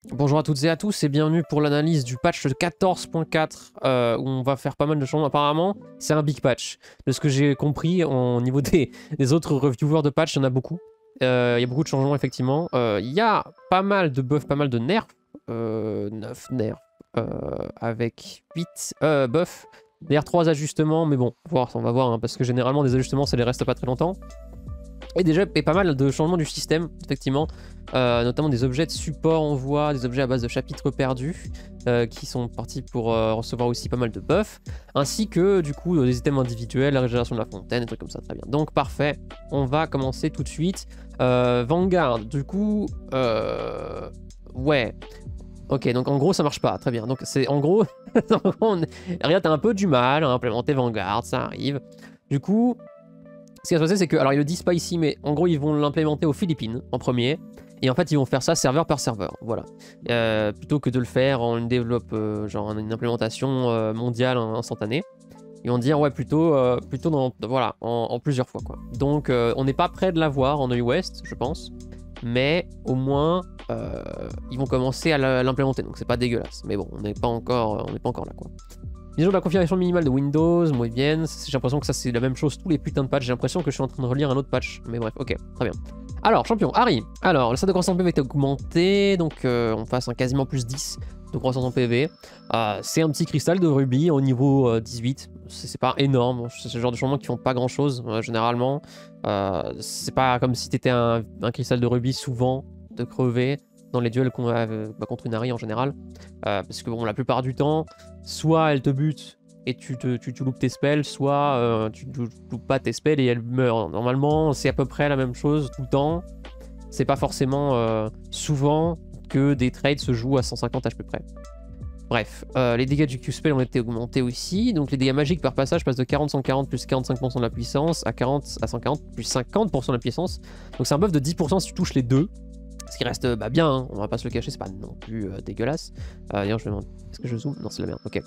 Bonjour à toutes et à tous et bienvenue pour l'analyse du patch 14.4 où on va faire pas mal de changements. Apparemment, c'est un big patch. De ce que j'ai compris, au niveau des autres reviewers de patch, il y en a beaucoup. Il y a beaucoup de changements effectivement. Il y a pas mal de buffs, pas mal de nerfs. 9 nerfs avec 8 buffs. D'ailleurs 3 ajustements, mais bon, on va voir, hein, parce que généralement des ajustements ça les reste pas très longtemps. Et déjà, et pas mal de changements du système, effectivement, notamment des objets de support, on voit, des objets à base de chapitres perdus, qui sont partis pour recevoir aussi pas mal de buffs, ainsi que, du coup, des items individuels, la régénération de la fontaine, des trucs comme ça, très bien. Donc, parfait, on va commencer tout de suite. Vanguard, du coup, ouais. Ok, donc en gros, ça marche pas, très bien. Donc, c'est en gros, Riot a un peu du mal à implémenter Vanguard, ça arrive. Du coup... Ce qui va se passer, c'est que, alors ils le disent pas ici, mais en gros ils vont l'implémenter aux Philippines en premier, et en fait ils vont faire ça serveur par serveur, voilà. Plutôt que de le faire en une genre une implémentation mondiale instantanée, ils vont dire ouais plutôt voilà en plusieurs fois quoi. Donc on n'est pas près de l'avoir en US, je pense, mais au moins ils vont commencer à l'implémenter, donc c'est pas dégueulasse. Mais bon, on n'est pas encore là quoi. Mise à jour de la configuration minimale de Windows, muy bien. J'ai l'impression que ça c'est la même chose tous les putains de patchs. J'ai l'impression que je suis en train de relire un autre patch. Mais bref, ok, très bien. Alors, champion, Harry. Alors, le stade de croissance en PV est augmenté. Donc, on passe un quasiment plus 10 de croissance en PV. C'est un petit cristal de rubis au niveau 18. C'est pas énorme. C'est ce genre de changements qui font pas grand chose, généralement. C'est pas comme si t'étais un cristal de rubis souvent de crever dans les duels qu'on a contre une Harry en général. Parce que bon, la plupart du temps, soit elle te bute et tu loupes tes spells, soit tu loupes pas tes spells et elle meurt. Normalement, c'est à peu près la même chose tout le temps. C'est pas forcément souvent que des trades se jouent à 150 HP près. Bref, les dégâts du Q-Spell ont été augmentés aussi. Donc les dégâts magiques par passage passent de 40-140 plus 45% de la puissance à 40 à 140 plus 50% de la puissance. Donc c'est un buff de 10% si tu touches les deux. Ce qui reste bien, hein, on va pas se le cacher, c'est pas non plus dégueulasse. D'ailleurs, je me demande, est-ce que je zoome? Non, c'est la merde, ok.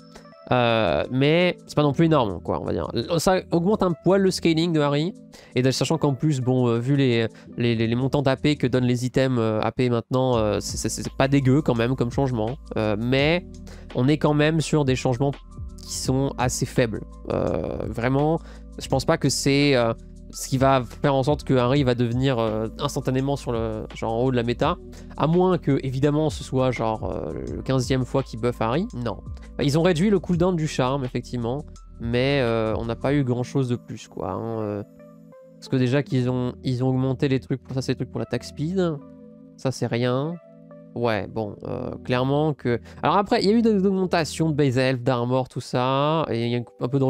Mais c'est pas non plus énorme, quoi, on va dire. Ça augmente un poil le scaling de Harry, et sachant qu'en plus, bon, vu les montants d'AP que donnent les items AP maintenant, c'est pas dégueu quand même comme changement. Mais on est quand même sur des changements qui sont assez faibles. Vraiment, je pense pas que c'est... ce qui va faire en sorte que Harry va devenir instantanément sur genre en haut de la méta, à moins que évidemment ce soit genre le 15e fois qu'il buff Harry. Non. Ils ont réduit le cooldown du charme effectivement, mais on n'a pas eu grand chose de plus quoi. Hein, parce que déjà qu'ils ont augmenté les trucs, ça c'est les trucs pour l'attaque speed, ça c'est rien. Ouais, bon, clairement que... Alors après, il y a eu des augmentations de base health, d'armor, tout ça, et il y a un peu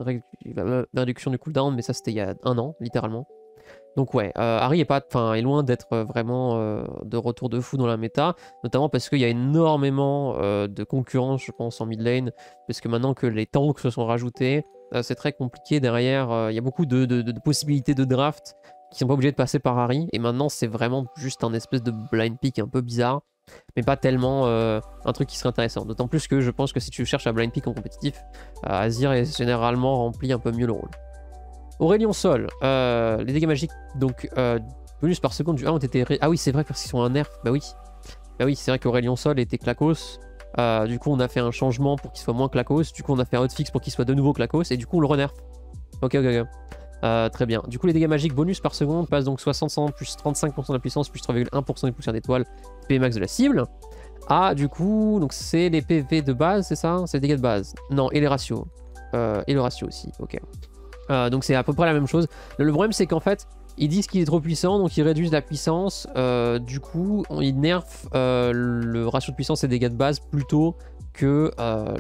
de réduction du cooldown, mais ça c'était il y a un an, littéralement. Donc ouais, Harry est loin d'être vraiment de retour de fou dans la méta, notamment parce qu'il y a énormément de concurrence, je pense, en mid lane, parce que maintenant que les tanks se sont rajoutés, c'est très compliqué derrière, il y a beaucoup de possibilités de draft qui sont pas obligés de passer par Harry, et maintenant c'est vraiment juste un espèce de blind pick un peu bizarre, mais pas tellement un truc qui serait intéressant. D'autant plus que je pense que si tu cherches à blind pick en compétitif, Azir est généralement rempli un peu mieux le rôle. Aurélien Sol, les dégâts magiques, donc bonus par seconde du 1 ont été... Ah oui, c'est vrai parce qu'ils sont un nerf, bah oui. Bah oui, c'est vrai qu'Aurélien Sol était clacos, du coup on a fait un changement pour qu'il soit moins clacos, du coup on a fait un hotfix pour qu'il soit de nouveau clacos, et du coup on le renerf. Ok. Très bien. Du coup, les dégâts magiques bonus par seconde passent donc 60 plus 35% de la puissance plus 3,1% des poussières d'étoiles PV max de la cible. Ah, du coup, donc c'est les PV de base, c'est ça? C'est les dégâts de base. Non, et les ratios. Et le ratio aussi, ok. Donc c'est à peu près la même chose. Le problème, c'est qu'en fait, ils disent qu'il est trop puissant, donc ils réduisent la puissance. Du coup, ils nerfent le ratio de puissance et dégâts de base plutôt que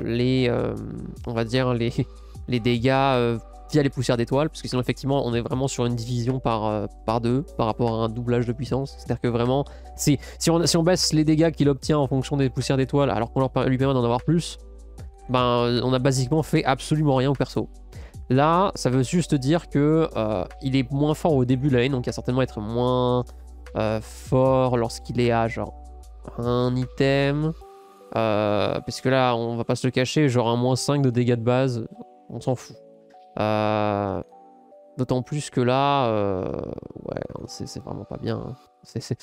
on va dire, les dégâts... via les poussières d'étoiles, parce que sinon effectivement on est vraiment sur une division par deux par rapport à un doublage de puissance. C'est-à-dire que vraiment, si on baisse les dégâts qu'il obtient en fonction des poussières d'étoiles alors qu'on lui permet d'en avoir plus, ben on a basiquement fait absolument rien au perso. Là, ça veut juste dire que il est moins fort au début de la lane, donc il va certainement être moins fort lorsqu'il est à genre un item. Parce que là, on va pas se le cacher, genre un -5 de dégâts de base, on s'en fout. D'autant plus que là, ouais, c'est vraiment pas bien. Hein.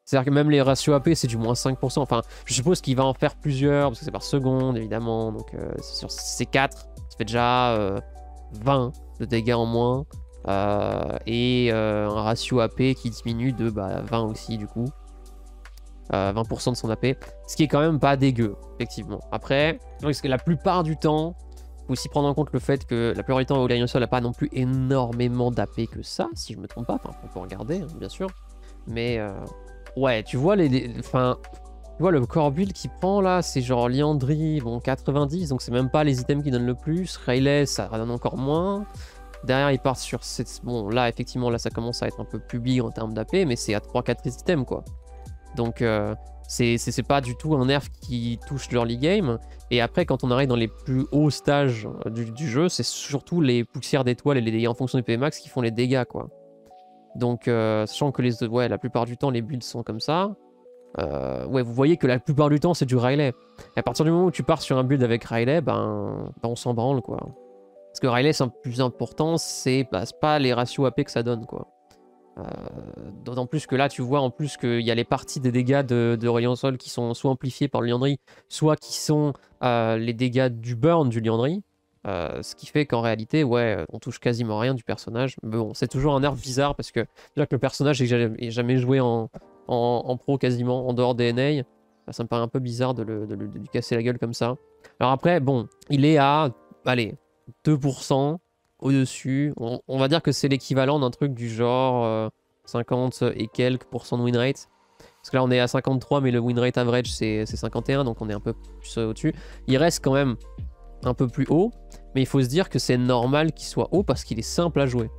C'est-à-dire que même les ratios AP, c'est du moins 5%. Enfin, je suppose qu'il va en faire plusieurs, parce que c'est par seconde, évidemment. Donc, sur C4, ça fait déjà 20 de dégâts en moins. Et un ratio AP qui diminue de 20 aussi, du coup. 20% de son AP. Ce qui est quand même pas dégueu, effectivement. Après, parce que la plupart du temps, il faut aussi prendre en compte le fait que la plupart du temps, Aurélien Sol n'a pas non plus énormément d'AP que ça, si je me trompe pas. Enfin, on peut regarder, hein, bien sûr. Mais ouais, tu vois enfin, tu vois le core build qu'il prend là, c'est genre Liandry, bon 90, donc c'est même pas les items qui donnent le plus. Rayleigh, ça donne encore moins. Derrière, ils partent sur cette... Bon, là, effectivement, là, ça commence à être un peu plus big en termes d'AP, mais c'est à 3-4 items, quoi. Donc, c'est pas du tout un nerf qui touche l'early game. Et après, quand on arrive dans les plus hauts stages du jeu, c'est surtout les poussières d'étoiles et les dégâts en fonction du PMax qui font les dégâts, quoi. Donc, sachant que la plupart du temps, les builds sont comme ça. Ouais, vous voyez que la plupart du temps, c'est du Rayleigh. Et à partir du moment où tu pars sur un build avec Rayleigh, on s'en branle, quoi. Parce que Rayleigh, c'est un peu plus important, c'est pas les ratios AP que ça donne, quoi. D'autant plus que là, tu vois en plus qu'il y a les parties des dégâts de Aurélien Sol qui sont soit amplifiés par le Liandry, soit qui sont les dégâts du burn du Liandry. Ce qui fait qu'en réalité, ouais, on touche quasiment rien du personnage. Mais bon, c'est toujours un nerf bizarre parce que déjà que le personnage est jamais joué en pro quasiment, en dehors des NA, ça me paraît un peu bizarre de lui casser la gueule comme ça. Alors après, bon, il est à, allez, 2% au-dessus. On va dire que c'est l'équivalent d'un truc du genre 50 et quelques % de win rate. Parce que là, on est à 53, mais le win rate average, c'est 51, donc on est un peu plus au-dessus. Il reste quand même un peu plus haut, mais il faut se dire que c'est normal qu'il soit haut parce qu'il est simple à jouer.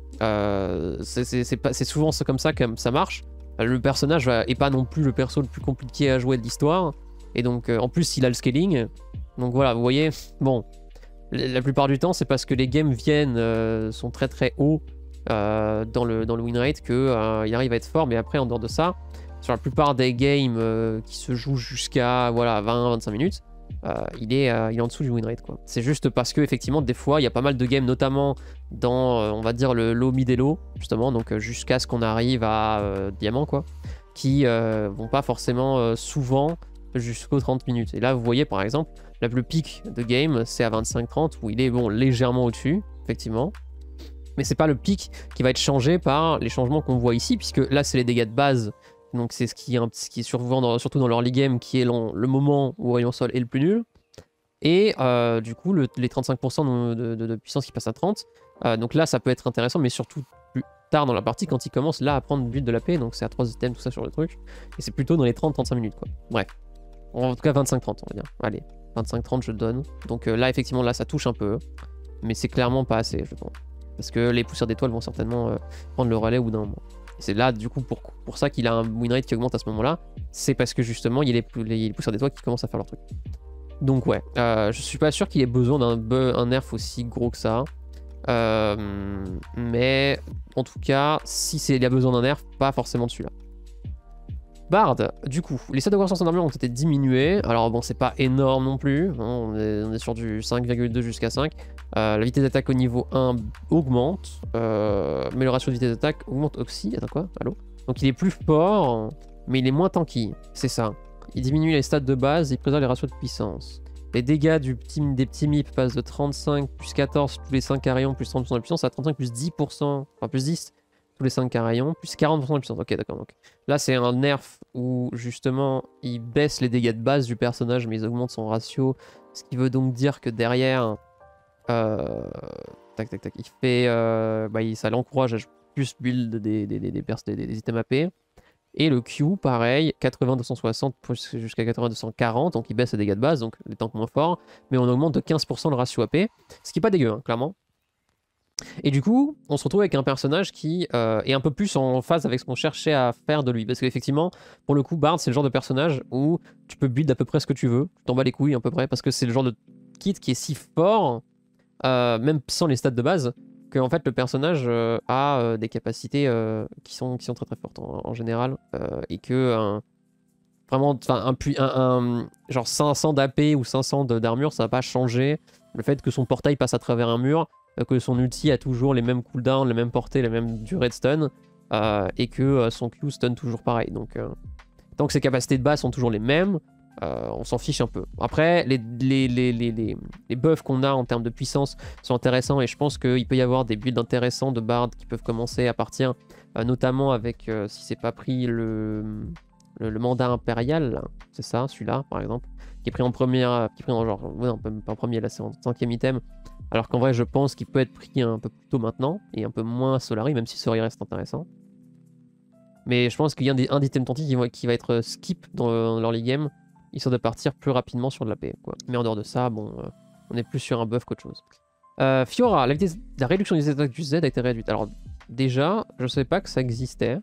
C'est souvent comme ça que ça marche. Le personnage est pas non plus le perso le plus compliqué à jouer de l'histoire. Et donc, en plus, il a le scaling. Donc voilà, vous voyez, bon, la plupart du temps, c'est parce que les games sont très très hauts dans le win rate qu'il arrive à être fort. Mais après, en dehors de ça, sur la plupart des games qui se jouent jusqu'à voilà, 20-25 minutes, il est en dessous du win rate, quoi. C'est juste parce que effectivement des fois il y a pas mal de games, notamment dans on va dire le low mid elo justement, donc jusqu'à ce qu'on arrive à diamant, quoi, qui vont pas forcément souvent jusqu'aux 30 minutes. Et là vous voyez par exemple la plus pic de game c'est à 25-30 où il est bon légèrement au-dessus effectivement, mais c'est pas le pic qui va être changé par les changements qu'on voit ici, puisque là c'est les dégâts de base. Donc c'est ce qui est souvent surtout dans l'early game qui est le moment où Aurélien Sol est le plus nul. Et du coup les 35% de puissance qui passe à 30. Donc là ça peut être intéressant, mais surtout plus tard dans la partie quand il commence là à prendre build de la paix. Donc c'est à 3 items tout ça sur le truc. Et c'est plutôt dans les 30-35 minutes, quoi. Bref. En tout cas 25-30 on va dire. Allez, 25-30 je donne. Donc là effectivement là ça touche un peu. Mais c'est clairement pas assez, je pense. Parce que les poussières d'étoiles vont certainement prendre le relais au bout d'un moment. C'est là, du coup, pour ça qu'il a un win rate qui augmente à ce moment-là. C'est parce que justement, il y a les poussières d'étoiles qui commencent à faire leur truc. Donc, ouais, je suis pas sûr qu'il ait besoin d'un nerf aussi gros que ça. Mais en tout cas, si il a besoin d'un nerf, pas forcément de celui-là. Bard, du coup, les stats de croissance en armure ont été diminués. Alors bon, c'est pas énorme non plus. On est sur du 5,2 jusqu'à 5. La vitesse d'attaque au niveau 1 augmente. Mais le ratio de vitesse d'attaque augmente aussi. Attends quoi? Allô? Donc il est plus fort, mais il est moins tanky. C'est ça. Il diminue les stats de base et il préserve les ratios de puissance. Les dégâts des petits MIP passent de 35 plus 14 tous les 5 carillons plus 30% de puissance à 35 plus 10%. Enfin plus 10 tous les 5 carillons, plus 40% de puissance. Ok, d'accord. Donc là, c'est un nerf où justement, il baisse les dégâts de base du personnage, mais il augmente son ratio. Ce qui veut donc dire que derrière, il fait, ça l'encourage à plus build des items AP. Et le Q, pareil, 80-260 jusqu'à 80-240, donc il baisse les dégâts de base, donc les tanks moins forts, mais on augmente de 15% le ratio AP, ce qui est pas dégueu, hein, clairement. Et du coup, on se retrouve avec un personnage qui est un peu plus en phase avec ce qu'on cherchait à faire de lui. Parce qu'effectivement, pour le coup, Bard, c'est le genre de personnage où tu peux build à peu près ce que tu veux. Tu t'en bats les couilles à peu près, parce que c'est le genre de kit qui est si fort, même sans les stats de base, que en fait, le personnage a des capacités qui sont très très fortes en général. Et que vraiment, genre 500 d'AP ou 500 d'armure, ça va pas changer le fait que son portail passe à travers un mur, que son ulti a toujours les mêmes cooldowns, les mêmes portées, les mêmes durées de stun. et que son Q stun toujours pareil. Donc, tant que ses capacités de base sont toujours les mêmes, on s'en fiche un peu. Après, les buffs qu'on a en termes de puissance sont intéressants et je pense qu'il peut y avoir des builds intéressants de Bard qui peuvent commencer à partir, notamment avec, si c'est pas pris, le mandat impérial, c'est ça, celui-là par exemple, qui est pris en première, qui est pris en genre, non, pas en premier, là c'est en 5e item, alors qu'en vrai je pense qu'il peut être pris un peu plus tôt maintenant et un peu moins Solari, même si Solari reste intéressant. Mais je pense qu'il y a un item tanti qui va être skip dans l'early game, histoire de partir plus rapidement sur de la paix, quoi. Mais en dehors de ça, bon, on est plus sur un buff qu'autre chose. Fiora, la réduction des attaques du Z a été réduite. Alors déjà, je savais pas que ça existait.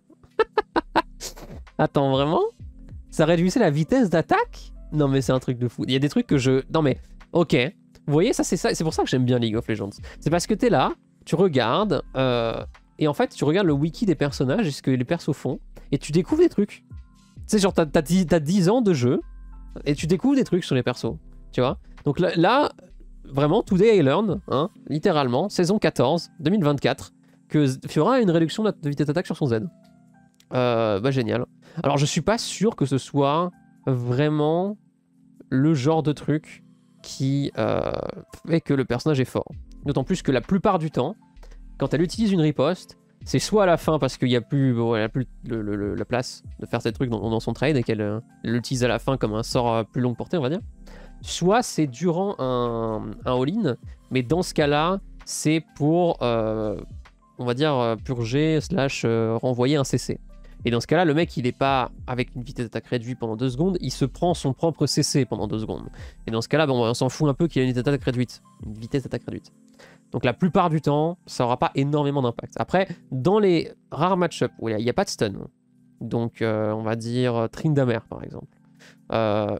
Attends, vraiment? Ça réduisait la vitesse d'attaque? Non mais c'est un truc de fou. Il y a des trucs que je... Non mais, ok. Vous voyez, ça c'est pour ça que j'aime bien League of Legends. C'est parce que t'es là, tu regardes, et en fait tu regardes le wiki des personnages et ce que les persos font, et tu découvres des trucs. Tu sais, genre t'as 10 ans de jeu, et tu découvres des trucs sur les persos, tu vois. Donc là, vraiment, Today I Learn, hein, littéralement, saison 14, 2024, que Fiora a une réduction de vitesse d'attaque sur son Z. Bah génial. Alors je suis pas sûr que ce soit vraiment le genre de truc qui fait que le personnage est fort. D'autant plus que la plupart du temps, quand elle utilise une riposte, c'est soit à la fin parce qu'il n'y a plus, elle a plus la place de faire ces trucs dans son trade et qu'elle l'utilise à la fin comme un sort plus longue portée, on va dire. Soit c'est durant un all-in, mais dans ce cas-là, c'est pour, on va dire, purger / renvoyer un CC. Et dans ce cas-là, le mec, il est pas avec une vitesse d'attaque réduite pendant 2 secondes, il se prend son propre CC pendant 2 secondes. Et dans ce cas-là, bon, on s'en fout un peu qu'il ait une vitesse d'attaque réduite. Une vitesse d'attaque réduite. Donc la plupart du temps, ça n'aura pas énormément d'impact. Après, dans les rares match-up où il n'y a pas de stun, donc on va dire Tryndamere par exemple, par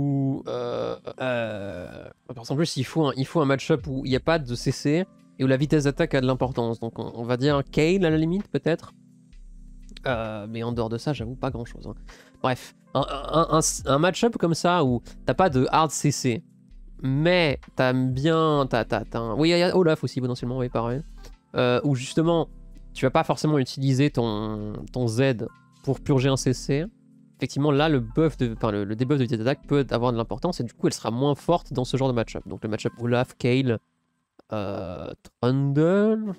exemple, il faut un match-up où il n'y a pas de CC et où la vitesse d'attaque a de l'importance. Donc on va dire Kayle à la limite peut-être. Mais en dehors de ça, j'avoue pas grand-chose. Hein. Bref, un match-up comme ça où t'as pas de hard CC, mais t'as bien... Oui, il y a Olaf aussi potentiellement, oui, pareil. Où justement, tu vas pas forcément utiliser ton Z pour purger un CC. Effectivement, là, le debuff de vitesse d'attaque peut avoir de l'importance et du coup, elle sera moins forte dans ce genre de match-up. Donc le match-up Olaf, Kayle, Trundle...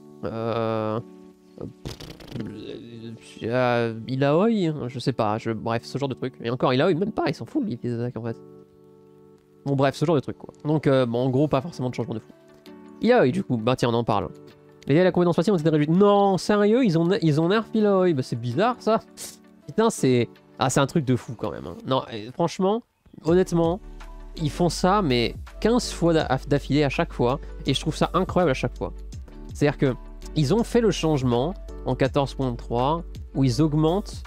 Illaoi, je sais pas, bref, ce genre de truc. Et encore, Illaoi, même pas, il s'en fout de vitesse d'attaque en fait. Bon, bref, ce genre de truc quoi. Donc, bon, en gros, pas forcément de changement de fou. Illaoi, du coup, bah tiens, on en parle. Les dégâts de la compétence passive ont été réduits. Non, sérieux, ils ont nerf Illaoi. Bah, c'est bizarre ça. Putain, c'est. Ah, c'est un truc de fou quand même. Hein. Non, franchement, honnêtement, ils font ça, mais 15 fois d'affilée à chaque fois. Et je trouve ça incroyable à chaque fois. C'est-à-dire que. Ils ont fait le changement en 14.3 où ils augmentent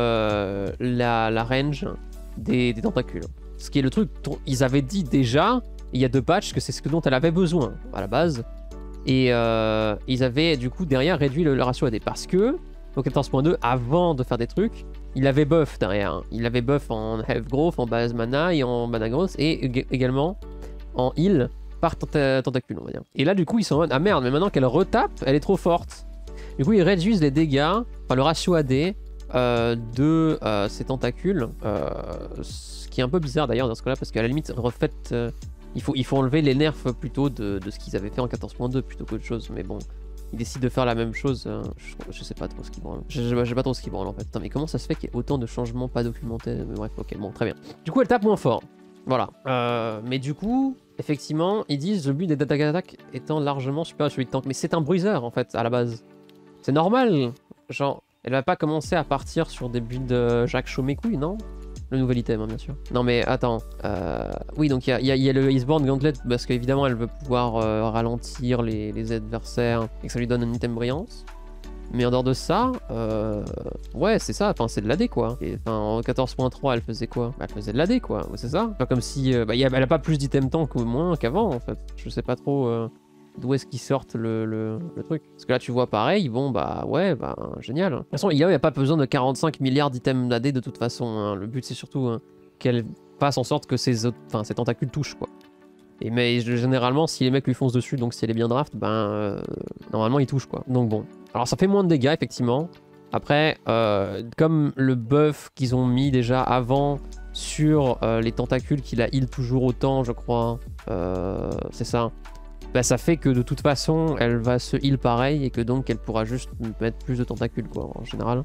la range des tentacules. Ce qui est le truc dont ils avaient dit déjà, il y a 2 patchs, que c'est ce dont elle avait besoin à la base. Et ils avaient du coup derrière réduit le ratio AD parce que au 14.2, avant de faire des trucs, il avait buff derrière. Hein. Il avait buff en health growth, en base mana et en mana growth et également en heal par tentacule, on va dire. Et là, du coup, ils sont en mode, ah merde, mais maintenant qu'elle retape, elle est trop forte. Du coup, ils réduisent les dégâts, enfin le ratio AD de ces tentacules, ce qui est un peu bizarre d'ailleurs dans ce cas-là, parce qu'à la limite, refaites, il faut enlever les nerfs plutôt de ce qu'ils avaient fait en 14.2 plutôt qu'autre chose, mais bon. Ils décident de faire la même chose, je sais pas trop ce qu'ils branlent. J'ai pas trop ce qu'ils branlent en fait. Putain, mais comment ça se fait qu'il y ait autant de changements pas documentés? Mais bref, ok, bon, très bien. Du coup, elle tape moins fort. Voilà. Mais du coup, effectivement, ils disent le but des attaques étant largement supérieur à celui de tank. Mais c'est un bruiser en fait, à la base. C'est normal. Genre, elle va pas commencer à partir sur des builds Jacques Chaud-mes-couilles, non? Le nouvel item, hein, bien sûr. Non mais attends. Oui, donc il y a le Iceborne Gauntlet parce qu'évidemment elle veut pouvoir ralentir les adversaires et que ça lui donne un item brillance. Mais en dehors de ça, ouais, c'est ça, enfin, c'est de l'AD quoi. Et, en 14.3, elle faisait quoi? Bah, elle faisait de l'AD quoi, c'est ça. Pas comme si. Elle a pas plus d'item tank ou moins qu'avant en fait. Je sais pas trop d'où est-ce qu'ils sortent le truc. Parce que là, tu vois pareil, bon, bah ouais, bah génial. De toute façon, il n'y a pas besoin de 45 milliards d'items d'AD de toute façon. Hein. Le but, c'est surtout qu'elle fasse en sorte que ses tentacules touchent quoi. Mais généralement, si les mecs lui foncent dessus, donc si elle est bien draft, ben normalement il touche quoi. Donc bon. Alors ça fait moins de dégâts effectivement, Après, comme le buff qu'ils ont mis déjà avant sur les tentacules qui la heal toujours autant, je crois, c'est ça. Bah, ça fait que de toute façon, elle va se heal pareil et que donc elle pourra juste mettre plus de tentacules, quoi, en général.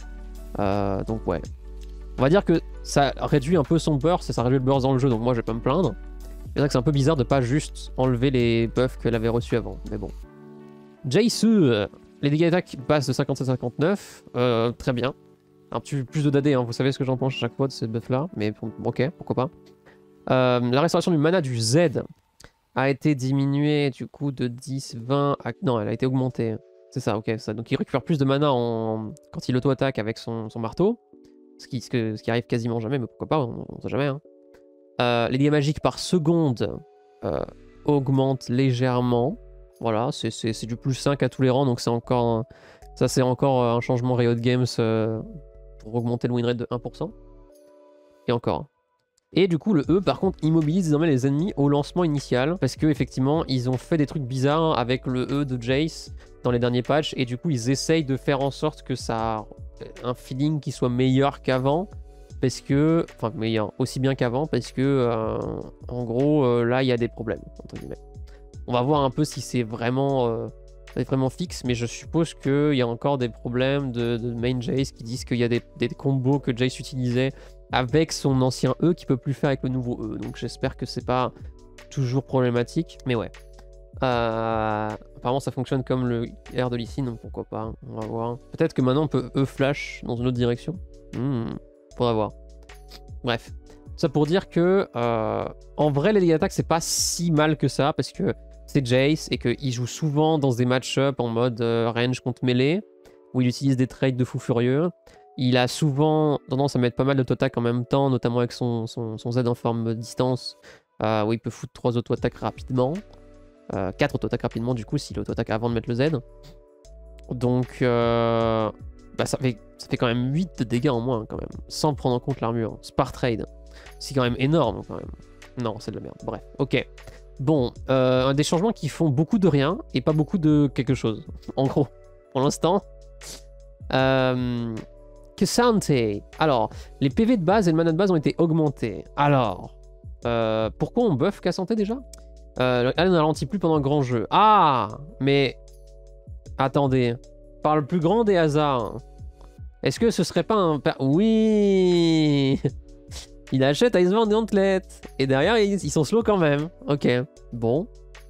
Donc ouais. On va dire que ça réduit un peu son burst et ça réduit le burst dans le jeu, donc moi je vais pas me plaindre. C'est vrai que c'est un peu bizarre de pas juste enlever les buffs qu'elle avait reçus avant, mais bon. Jaisu, les dégâts d'attaque passent de 57 à 59, très bien. Un petit plus de DD, hein, vous savez ce que j'en pense à chaque fois de ces buffs là, mais bon, ok, pourquoi pas. La restauration du mana du Z a été diminuée du coup de 10, 20 à... Non, elle a été augmentée. C'est ça, ok, ça. Donc il récupère plus de mana quand il auto-attaque avec son marteau. Ce qui arrive quasiment jamais, mais pourquoi pas, on sait jamais. Hein. Les dégâts magiques par seconde augmentent légèrement. Voilà, c'est du plus 5 à tous les rangs, donc c'est encore... Ça c'est encore un changement Riot Games pour augmenter le win rate de 1%. Et encore. Et du coup le E par contre immobilise désormais les ennemis au lancement initial. Parce que effectivement ils ont fait des trucs bizarres avec le E de Jace dans les derniers patchs. Et du coup ils essayent de faire en sorte que ça... un feeling qui soit meilleur qu'avant, parce que, enfin meilleur, aussi bien qu'avant, parce que en gros là il y a des problèmes entre guillemets. On va voir un peu si c'est vraiment fixe, mais je suppose qu'il y a encore des problèmes de main Jace qui disent qu'il y a des combos que Jace utilisait avec son ancien E qui peut plus faire avec le nouveau E, donc j'espère que c'est pas toujours problématique, mais ouais. Apparemment ça fonctionne comme le R de Lee Sin, donc pourquoi pas, on va voir. Peut-être que maintenant on peut E-flash dans une autre direction. Faudra voir. Bref, ça pour dire que en vrai les dégâts d'attaque c'est pas si mal que ça, parce que c'est Jace et qu'il joue souvent dans des match-up en mode range contre mêlée, où il utilise des trades de fou furieux. Il a souvent tendance à mettre pas mal d'auto-attaque en même temps, notamment avec son Z en forme distance, où il peut foutre 3 auto-attaques rapidement. 4 auto-attaques rapidement du coup s'il auto-attaque avant de mettre le Z. Donc bah, ça fait quand même 8 de dégâts en moins quand même, sans prendre en compte l'armure. Spar trade, c'est quand même énorme quand même. Non, c'est de la merde. Bref, ok. Bon, des changements qui font beaucoup de rien et pas beaucoup de quelque chose. En gros, pour l'instant. K'Sante. Alors, les PV de base et le mana de base ont été augmentés. Alors, pourquoi on buff K'Sante déjà? Elle ne ralentit plus pendant le grand jeu. Ah, mais attendez, par le plus grand des hasards, est-ce que ce serait pas un... Oui. Il achète Iceborne Gauntlet. Et derrière, ils sont slow quand même. Ok. Bon.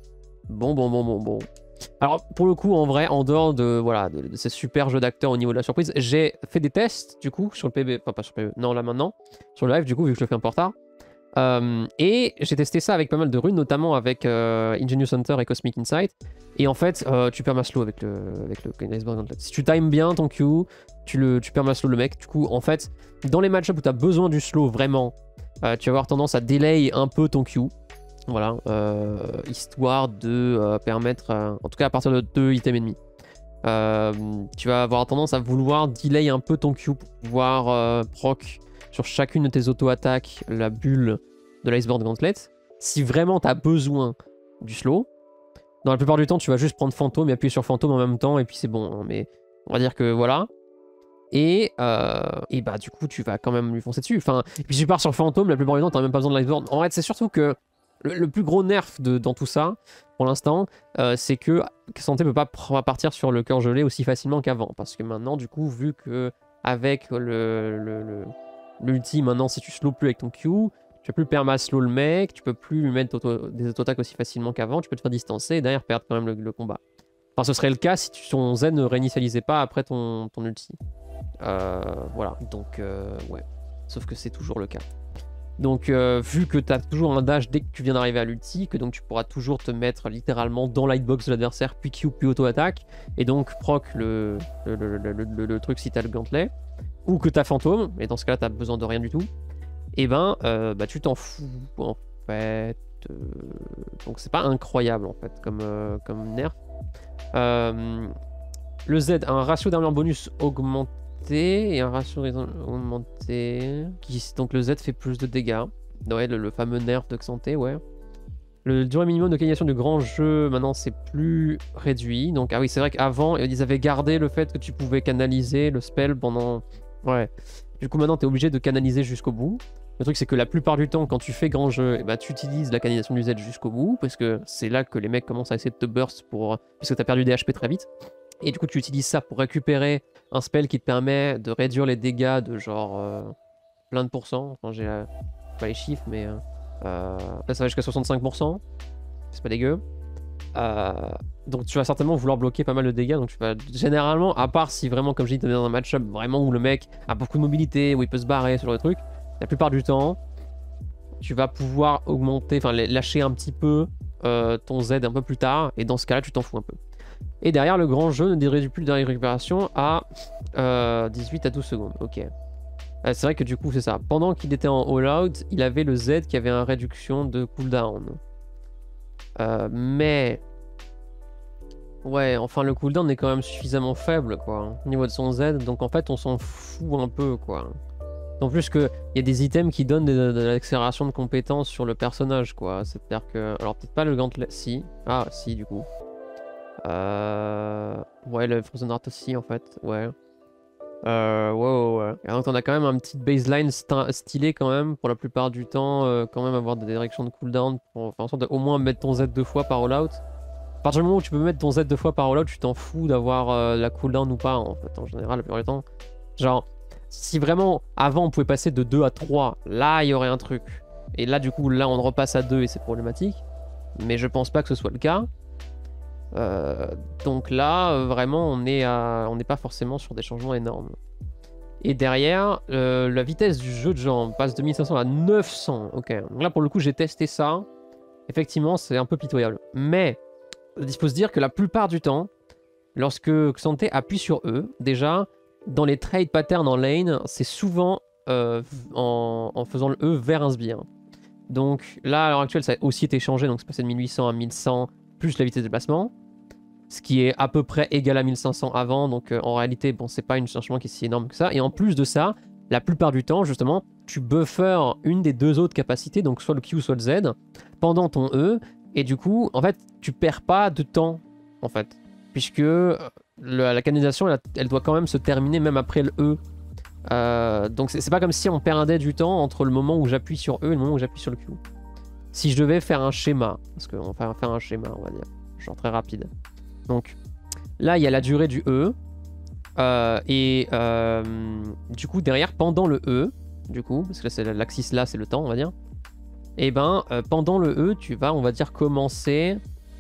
Bon. Alors, pour le coup, en vrai, en dehors de, voilà, de ces super jeux d'acteurs au niveau de la surprise, j'ai fait des tests, du coup, sur le PB... Enfin, pas sur le PB, non, là, maintenant. Sur le live, du coup, vu que je le fais un peu en retard. Et j'ai testé ça avec pas mal de runes, notamment avec Ingenious Hunter et Cosmic Insight. Et en fait, tu permas-slow avec le Iceborne Gauntlet. Si tu times bien ton Q, tu permas-slow le mec. Du coup, en fait, dans les match-ups où tu as besoin du slow vraiment, tu vas avoir tendance à delay un peu ton Q. Voilà, histoire de permettre, en tout cas à partir de 2 items ennemis. Tu vas avoir tendance à vouloir delay un peu ton Q pour pouvoir proc sur chacune de tes auto-attaques la bulle de l'Iceborne Gauntlet. Si vraiment tu as besoin du slow, dans la plupart du temps, tu vas juste prendre fantôme et appuyer sur fantôme en même temps, et puis c'est bon. Hein, mais on va dire que voilà. Et bah du coup, tu vas quand même lui foncer dessus. Enfin, et puis tu pars sur fantôme, la plupart du temps, t'as même pas besoin de l'Iceborne. En fait, c'est surtout que le plus gros nerf dans tout ça, pour l'instant, c'est que K'Sante peut pas partir sur le cœur gelé aussi facilement qu'avant. Parce que maintenant, du coup, vu que avec l'ulti, maintenant, si tu slow plus avec ton Q, tu peux plus perma-slow le mec, tu peux plus lui mettre des auto-attaques aussi facilement qu'avant, tu peux te faire distancer et derrière perdre quand même le combat. Enfin, ce serait le cas si ton Z ne réinitialisait pas après ton ulti. Voilà, donc ouais. Sauf que c'est toujours le cas. Donc vu que tu as toujours un dash dès que tu viens d'arriver à l'ulti, que donc tu pourras toujours te mettre littéralement dans l'hitbox de l'adversaire, puis Q, puis auto-attaque, et donc proc le truc si tu as le gantelet, ou que tu as fantôme, et dans ce cas-là tu besoin de rien du tout, et ben bah, tu t'en fous en fait. Donc c'est pas incroyable en fait comme nerf. Le Z a un ratio d'armure bonus augmenté et un ratio augmenté. Donc le Z fait plus de dégâts. Ouais, le fameux nerf de K'Sante, ouais. Le durée minimum de canalisation du grand jeu, maintenant, c'est plus réduit. Donc, ah oui, c'est vrai qu'avant, ils avaient gardé le fait que tu pouvais canaliser le spell pendant... Ouais. Du coup, maintenant, tu es obligé de canaliser jusqu'au bout. Le truc, c'est que la plupart du temps, quand tu fais grand jeu, eh ben, tu utilises la canalisation du Z jusqu'au bout, parce que c'est là que les mecs commencent à essayer de te burst pour... parce que tu as perdu des HP très vite. Et du coup, tu utilises ça pour récupérer un spell qui te permet de réduire les dégâts de genre plein de pourcents. Enfin, j'ai pas les chiffres, mais là, ça va jusqu'à 65%. C'est pas dégueu. Donc tu vas certainement vouloir bloquer pas mal de dégâts. Donc tu vas généralement, à part si vraiment, comme je dis, t'es dans un match-up vraiment où le mec a beaucoup de mobilité, où il peut se barrer, ce genre de truc, la plupart du temps, tu vas pouvoir augmenter, enfin lâcher un petit peu ton Z un peu plus tard. Et dans ce cas-là, tu t'en fous un peu. Et derrière, le grand jeu ne réduit plus le dernier récupération à 18 à 12 secondes. Ok. C'est vrai que du coup, c'est ça. Pendant qu'il était en all-out, il avait le Z qui avait une réduction de cooldown. Mais... Ouais, enfin, le cooldown est quand même suffisamment faible, quoi, au niveau de son Z. Donc en fait, on s'en fout un peu, quoi. En plus qu'il y a des items qui donnent de l'accélération de compétences sur le personnage, quoi. C'est-à-dire que... Alors peut-être pas le gantelet... Si. Ah, si, du coup. Ouais, le Frozen Heart aussi, en fait. Ouais. Ouais. Et donc on a quand même un petit baseline stylé quand même, pour la plupart du temps, quand même avoir des directions de cooldown pour faire en sorte d'au moins mettre ton Z 2 fois par all-out. À partir du moment où tu peux mettre ton Z 2 fois par all-out, tu t'en fous d'avoir la cooldown ou pas, en fait, en général, la plupart du temps. Genre, si vraiment, avant on pouvait passer de 2 à 3, là il y aurait un truc. Et là du coup, là on repasse à 2 et c'est problématique. Mais je pense pas que ce soit le cas. Donc là, vraiment, on n'est pas forcément sur des changements énormes. Et derrière, la vitesse du jeu de jambes passe de 1500 à 900. Ok, donc là pour le coup, j'ai testé ça. Effectivement, c'est un peu pitoyable. Mais il faut se dire que la plupart du temps, lorsque Xanté appuie sur E, déjà, dans les trade patterns en lane, c'est souvent en faisant le E vers un sbire. Donc là, à l'heure actuelle, ça a aussi été changé, donc c'est passé de 1800 à 1100, plus la vitesse de déplacement. Ce qui est à peu près égal à 1500 avant, donc en réalité, bon, c'est pas un changement qui est si énorme que ça. Et en plus de ça, la plupart du temps, justement, tu buffers une des deux autres capacités, donc soit le Q, soit le Z, pendant ton E, et du coup, en fait, tu perds pas de temps, en fait, puisque la canalisation, elle doit quand même se terminer même après le E. Donc c'est pas comme si on perdait du temps entre le moment où j'appuie sur E et le moment où j'appuie sur le Q. Si je devais faire un schéma, parce qu'on va faire un schéma, on va dire, genre très rapide. Donc là, il y a la durée du E. Du coup, derrière, pendant le E, du coup, parce que l'axis là, c'est le temps, on va dire. Et ben, pendant le E, tu vas, on va dire, commencer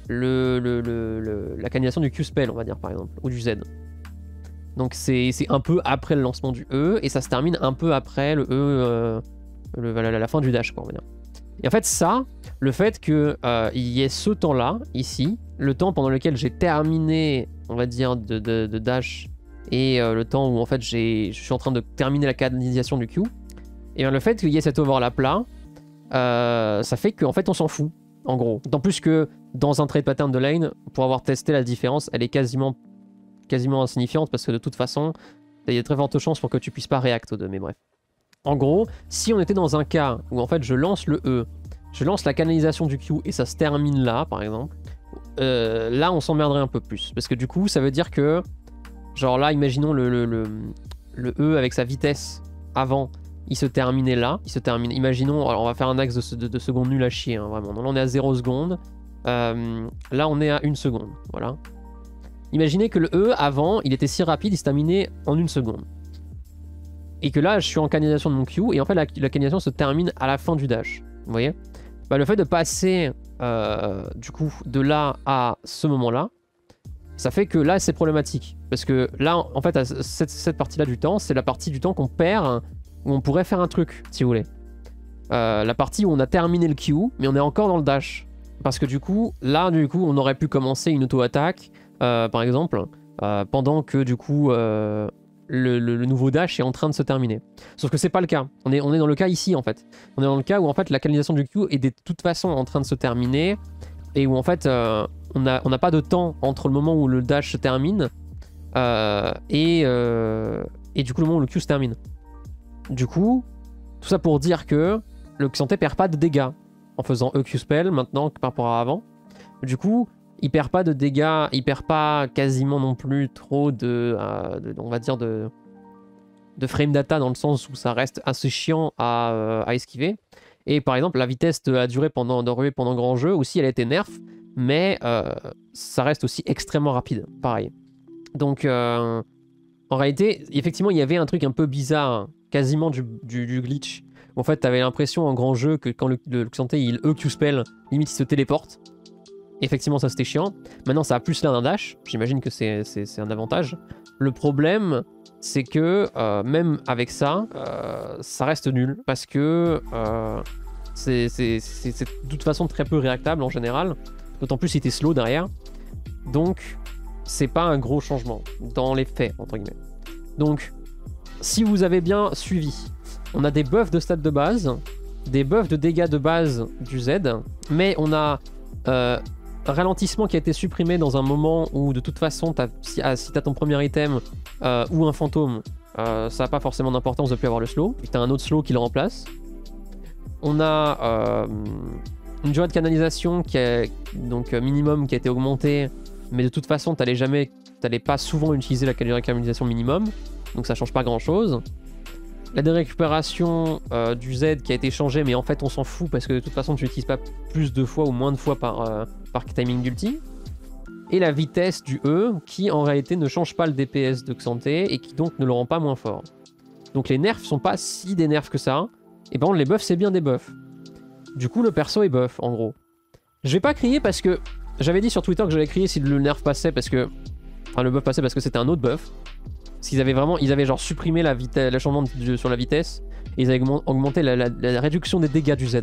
la canalisation du Q-spell, on va dire, par exemple, ou du Z. Donc c'est un peu après le lancement du E, et ça se termine un peu après le E, la fin du dash, quoi, on va dire. Et en fait, ça, le fait qu'il y ait ce temps-là, ici, le temps pendant lequel j'ai terminé, on va dire, de dash, et le temps où en fait je suis en train de terminer la canalisation du Q, et bien le fait qu'il y ait cet overlap-là, ça fait qu'en fait on s'en fout, en gros. D'autant plus que dans un trade pattern de lane, pour avoir testé la différence, elle est quasiment insignifiante, parce que de toute façon, il y a de très fortes chances pour que tu puisses pas react aux deux, mais bref. En gros, si on était dans un cas où en fait je lance le E, je lance la canalisation du Q et ça se termine là, par exemple, là on s'emmerderait un peu plus. Parce que du coup, ça veut dire que, genre là, imaginons le E avec sa vitesse avant, il se terminait là, imaginons, alors on va faire un axe de secondes nul à chier, hein, vraiment. Donc là on est à 0 secondes, là on est à 1 seconde, voilà. Imaginez que le E avant, il était si rapide, il se terminait en 1 seconde. Et que là, je suis en canalisation de mon Q, et en fait, la canalisation se termine à la fin du dash. Vous voyez? Bah, le fait de passer, du coup, de là à ce moment-là, ça fait que là, c'est problématique. Parce que là, en fait, cette partie-là du temps, c'est la partie du temps qu'on perd, où on pourrait faire un truc, si vous voulez. La partie où on a terminé le Q, mais on est encore dans le dash. Parce que du coup, là, on aurait pu commencer une auto-attaque, par exemple, pendant que, du coup... le nouveau dash est en train de se terminer. Sauf que c'est pas le cas. On est dans le cas ici en fait. On est dans le cas où en fait la canalisation du Q est de toute façon en train de se terminer et où en fait on n'a pas de temps entre le moment où le dash se termine et du coup le moment où le Q se termine. Du coup, tout ça pour dire que le Xanté perd pas de dégâts. en faisant EQ spell maintenant par rapport à avant. Du coup, il perd pas de dégâts, il perd pas quasiment non plus trop on va dire de frame data dans le sens où ça reste assez chiant à esquiver. Et par exemple, la vitesse de la durée de ruée pendant grand jeu aussi, elle a été nerf, mais ça reste aussi extrêmement rapide, pareil. Donc, en réalité, effectivement, il y avait un truc un peu bizarre, quasiment du glitch. En fait, t'avais l'impression en grand jeu que quand le Xanté il EQ spell, limite il se téléporte. Effectivement, ça c'était chiant. Maintenant, ça a plus l'air d'un dash. J'imagine que c'est un avantage. Le problème, c'est que même avec ça, ça reste nul. Parce que c'est de toute façon très peu réactable en général. D'autant plus si t'es slow derrière. Donc, c'est pas un gros changement dans les faits, entre guillemets. Donc, si vous avez bien suivi, on a des buffs de stats de base, des buffs de dégâts de base du Z, mais on a ralentissement qui a été supprimé dans un moment où de toute façon, si t'as ton premier item ou un fantôme, ça n'a pas forcément d'importance de plus avoir le slow, et que t'as un autre slow qui le remplace. On a une durée de canalisation qui est donc minimum qui a été augmentée, mais de toute façon, t'allais pas souvent utiliser la durée de canalisation minimum, donc ça change pas grand chose. La dérécupération du Z qui a été changée, mais en fait on s'en fout parce que de toute façon tu n'utilises pas plus de fois ou moins de fois par timing d'ulti. Et la vitesse du E qui en réalité ne change pas le DPS de Xanté et qui donc ne le rend pas moins fort. Donc les nerfs sont pas si des nerfs que ça. Et par contre les buffs c'est bien des buffs. Du coup le perso est buff en gros. Je vais pas crier parce que j'avais dit sur Twitter que j'allais crier si le nerf passait parce que... Enfin le buff passait parce que c'était un autre buff. Parce qu'ils avaient genre supprimé le changement sur la vitesse et ils avaient augmenté la réduction des dégâts du Z.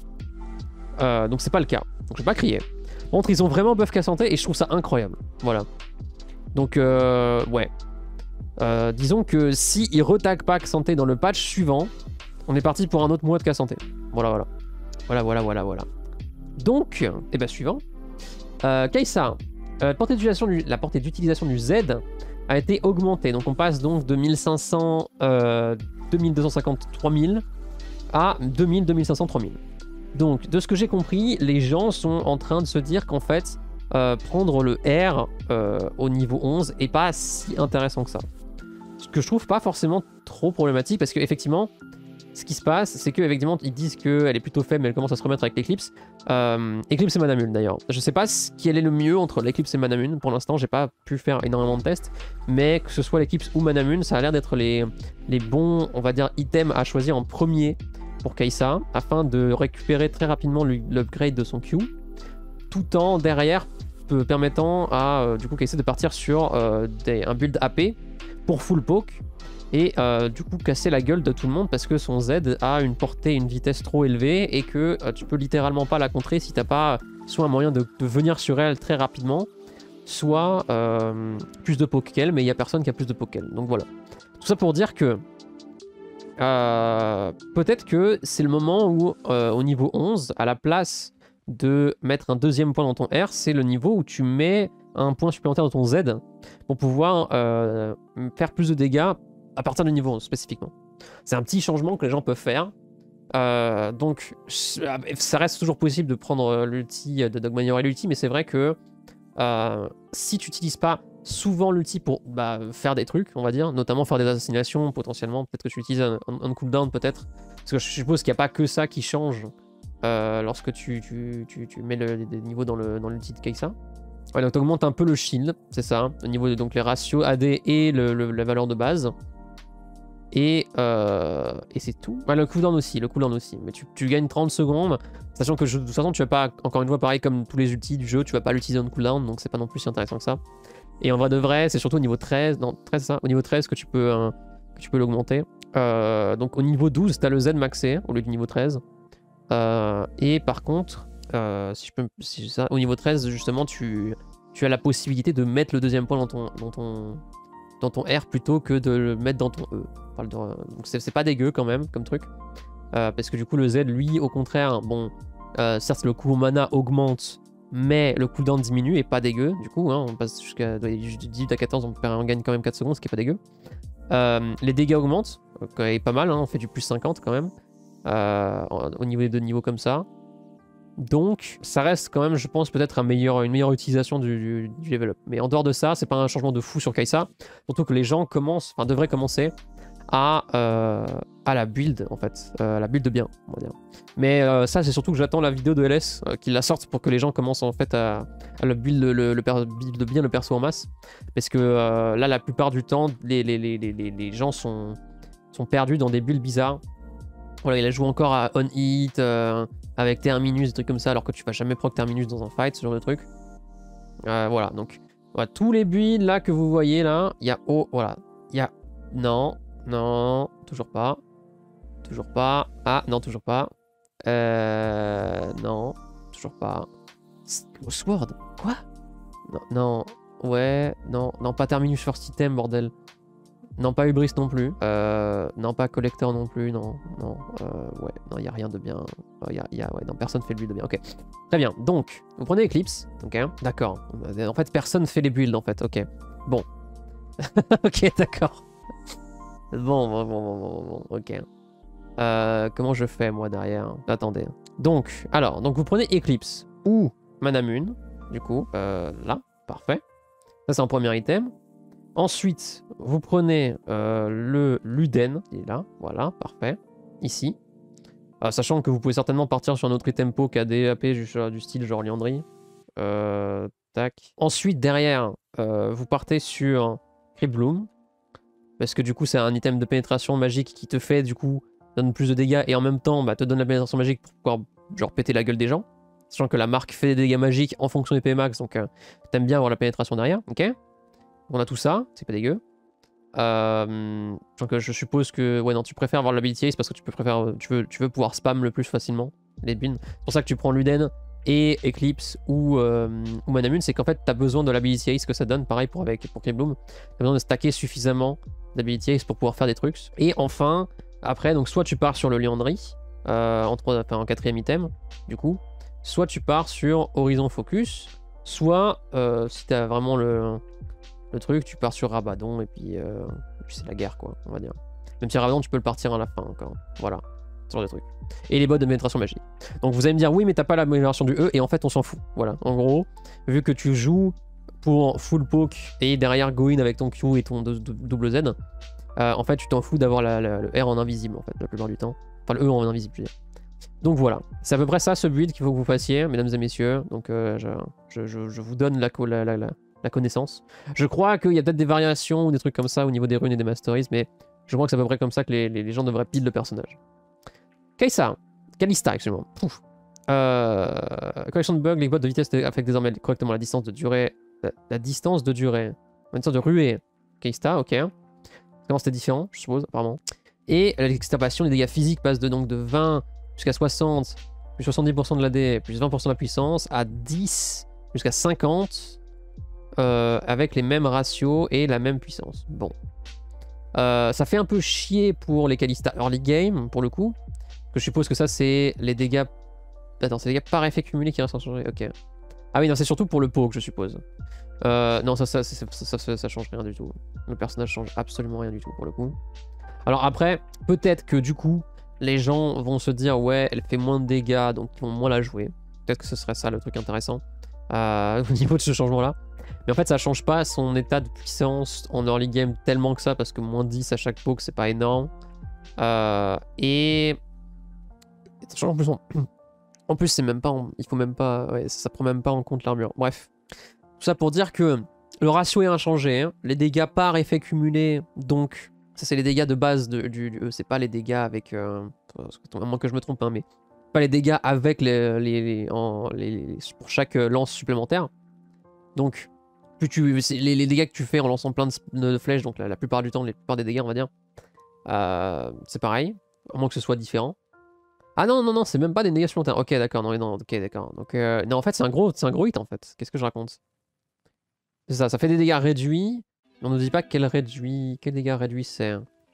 Donc c'est pas le cas. Donc je vais pas crier. Par contre ils ont vraiment buff K'Sante et je trouve ça incroyable. Voilà. Donc ouais. Disons que si ils retaguent pas K'Sante dans le patch suivant, on est parti pour un autre mois de K'Sante. Voilà. Donc, et ben suivant. Kai'Sa. La portée d'utilisation du Z a été augmentée. Donc on passe donc de 1500, 2250, 3000 à 2000, 2500, 3000. Donc de ce que j'ai compris, les gens sont en train de se dire qu'en fait, prendre le R au niveau 11 est pas si intéressant que ça. Ce que je trouve pas forcément trop problématique parce qu'effectivement, ce qui se passe, c'est qu'effectivement, ils disent qu'elle est plutôt faible, mais elle commence à se remettre avec l'Eclipse. Eclipse et Manamune d'ailleurs. Je sais pas quel est le mieux entre l'Eclipse et Manamune. Pour l'instant, j'ai pas pu faire énormément de tests. Mais que ce soit l'Eclipse ou Manamune, ça a l'air d'être les bons, on va dire, items à choisir en premier pour Kai'Sa, afin de récupérer très rapidement l'upgrade de son Q, tout en derrière permettant à du coup Kai'Sa de partir sur un build AP pour full poke. Et du coup casser la gueule de tout le monde parce que son Z a une portée, une vitesse trop élevée et que tu peux littéralement pas la contrer si t'as pas soit un moyen de venir sur elle très rapidement, soit plus de poke qu'elle, mais il y a personne qui a plus de poke qu'elle. Donc voilà. Tout ça pour dire que peut-être que c'est le moment où au niveau 11, à la place de mettre un deuxième point dans ton R, c'est le niveau où tu mets un point supplémentaire dans ton Z pour pouvoir faire plus de dégâts à partir du niveau 11 spécifiquement. C'est un petit changement que les gens peuvent faire. Donc ça reste toujours possible de prendre l'ulti, de d'améliorer l'ulti, mais c'est vrai que si tu n'utilises pas souvent l'ulti pour faire des trucs, on va dire, notamment faire des assassinations potentiellement, peut-être que tu utilises un cooldown peut-être, parce que je suppose qu'il n'y a pas que ça qui change lorsque tu mets des niveaux dans l'ulti de Kai'Sa. Ouais, donc tu augmentes un peu le shield, c'est ça, hein, au niveau de donc, les ratios AD et la valeur de base. Et c'est tout. Le cooldown aussi, mais tu gagnes 30 secondes, sachant que de toute façon tu vas pas, encore une fois pareil comme tous les ultis du jeu, tu vas pas l'utiliser en cooldown, donc c'est pas non plus si intéressant que ça. Et en vrai de vrai, c'est surtout au niveau 13, non 13 ça, au niveau 13 que tu peux l'augmenter. Donc au niveau 12, t'as le Z maxé au lieu du niveau 13. Et par contre, au niveau 13 justement, tu as la possibilité de mettre le deuxième point dans ton R plutôt que de le mettre dans ton E. Donc c'est pas dégueu quand même comme truc. Parce que du coup le Z lui au contraire, bon certes le coût mana augmente mais le cooldown diminue et pas dégueu du coup, hein, on passe jusqu'à 18 à 14, on gagne quand même 4 secondes ce qui est pas dégueu. Les dégâts augmentent, et pas mal, hein, on fait du plus 50 quand même au niveau de niveaux comme ça. Donc, ça reste quand même, je pense, peut-être une meilleure utilisation du level up. Mais en dehors de ça, c'est pas un changement de fou sur Kai'Sa. Surtout que les gens commencent, enfin, devraient commencer à la build, en fait. La build bien, on va dire. Mais ça, c'est surtout que j'attends la vidéo de LS qu'il la sorte pour que les gens commencent, en fait, à le build, build bien le perso en masse. Parce que là, la plupart du temps, les gens sont perdus dans des builds bizarres. Voilà, il a joué encore à On Hit, avec Terminus, des trucs comme ça, alors que tu vas jamais proc Terminus dans un fight, ce genre de truc. Voilà, donc voilà, tous les builds là que vous voyez là, il y a voilà, il y a non, toujours pas, ah non, toujours pas, non, toujours pas. Sword, quoi? Non, ouais, non, pas Terminus First Item, bordel. Non, pas Hubris non plus. Non, pas Collector non plus. Non. Ouais, non, il n'y a rien de bien. Ouais, non, personne fait le build de bien. Ok. Très bien. Donc, vous prenez Eclipse. Ok. D'accord. En fait, personne fait les builds en fait. Ok. Bon. Ok, d'accord. Bon. Ok. Comment je fais moi derrière? Attendez. Donc, donc vous prenez Eclipse ou Manamune. Du coup, là. Parfait. Ça, c'est un premier item. Ensuite, vous prenez le Luden, il est là, voilà, parfait, ici. Sachant que vous pouvez certainement partir sur un autre tempo KD, AP du style genre Liandry. Tac. Ensuite, derrière, vous partez sur Cryptbloom, parce que du coup, c'est un item de pénétration magique qui te fait, du coup, donne plus de dégâts et en même temps, te donne la pénétration magique pour pouvoir, genre, péter la gueule des gens. Sachant que la marque fait des dégâts magiques en fonction des PMax, donc t'aimes bien avoir la pénétration derrière, ok? On a tout ça, c'est pas dégueu. Donc je suppose que... Ouais non, tu préfères avoir l'ability ace parce que tu veux pouvoir spam le plus facilement les builds. C'est pour ça que tu prends Luden et Eclipse ou Manamune, c'est qu'en fait t'as besoin de l'ability ace que ça donne, pareil pour Cryptbloom. T'as besoin de stacker suffisamment d'ability ace pour pouvoir faire des trucs. Et enfin, après, donc soit tu pars sur le Liandry en quatrième item, du coup, soit tu pars sur Horizon Focus, soit si t'as vraiment le truc, tu pars sur Rabadon et puis c'est la guerre quoi, on va dire. Même si Rabadon tu peux le partir à la fin encore. Voilà, ce genre de truc. Et les bots de pénétration magique. Donc vous allez me dire oui mais t'as pas l'amélioration du E et en fait on s'en fout. Voilà, en gros, vu que tu joues pour full poke et derrière go in avec ton Q et ton double Z, en fait tu t'en fous d'avoir le R en invisible en fait la plupart du temps. Enfin le E en invisible je veux dire. Donc voilà, c'est à peu près ça ce build qu'il faut que vous fassiez, mesdames et messieurs. Donc je vous donne la connaissance. Je crois qu'il y a peut-être des variations ou des trucs comme ça au niveau des runes et des masteries, mais je crois que c'est à peu près comme ça que les gens devraient build le personnage. Kalista, excusez-moi. Correction de bug, les bots de vitesse affectent désormais correctement la distance de durée. La distance de durée. La distance de ruée. Kalista, ok. Comment c'était différent, je suppose, apparemment. Et l'extirpation, les dégâts physiques passent donc de 20 jusqu'à 60, plus 70% de l'AD, plus 20% de la puissance, à 10 jusqu'à 50. Avec les mêmes ratios et la même puissance. Bon. Ça fait un peu chier pour les Kalista early game, pour le coup. Que je suppose que ça, c'est les dégâts... Attends, c'est les dégâts par effet cumulé qui restent inchangés. Ok. Ah oui, non, c'est surtout pour le poke, je suppose. Non, ça change rien du tout. Le personnage change absolument rien du tout, pour le coup. Alors après, peut-être que du coup, les gens vont se dire, ouais, elle fait moins de dégâts, donc ils vont moins la jouer. Peut-être que ce serait ça le truc intéressant au niveau de ce changement-là. Mais en fait, ça change pas son état de puissance en early game tellement que ça, parce que moins 10 à chaque poke, c'est pas énorme. Et ça change en plus. En plus, c'est même pas. Il faut même pas. Ouais, ça prend même pas en compte l'armure. Bref. Tout ça pour dire que le ratio est inchangé. Hein. Les dégâts par effet cumulé, donc. Ça, c'est les dégâts de base du E. C'est pas les dégâts avec. À moins que je me trompe, hein, mais. Pas les dégâts avec pour chaque lance supplémentaire. Donc. Les dégâts que tu fais en lançant plein de flèches, donc la plupart du temps, la plupart des dégâts, on va dire, c'est pareil, à moins que ce soit différent. Ah non, c'est même pas des dégâts supplémentaires. Ok, d'accord, non, ok, d'accord. Donc, non, en fait, c'est un gros hit, en fait. Qu'est-ce que je raconte? C'est ça fait des dégâts réduits, mais on ne dit pas quel dégâts réduits c'est.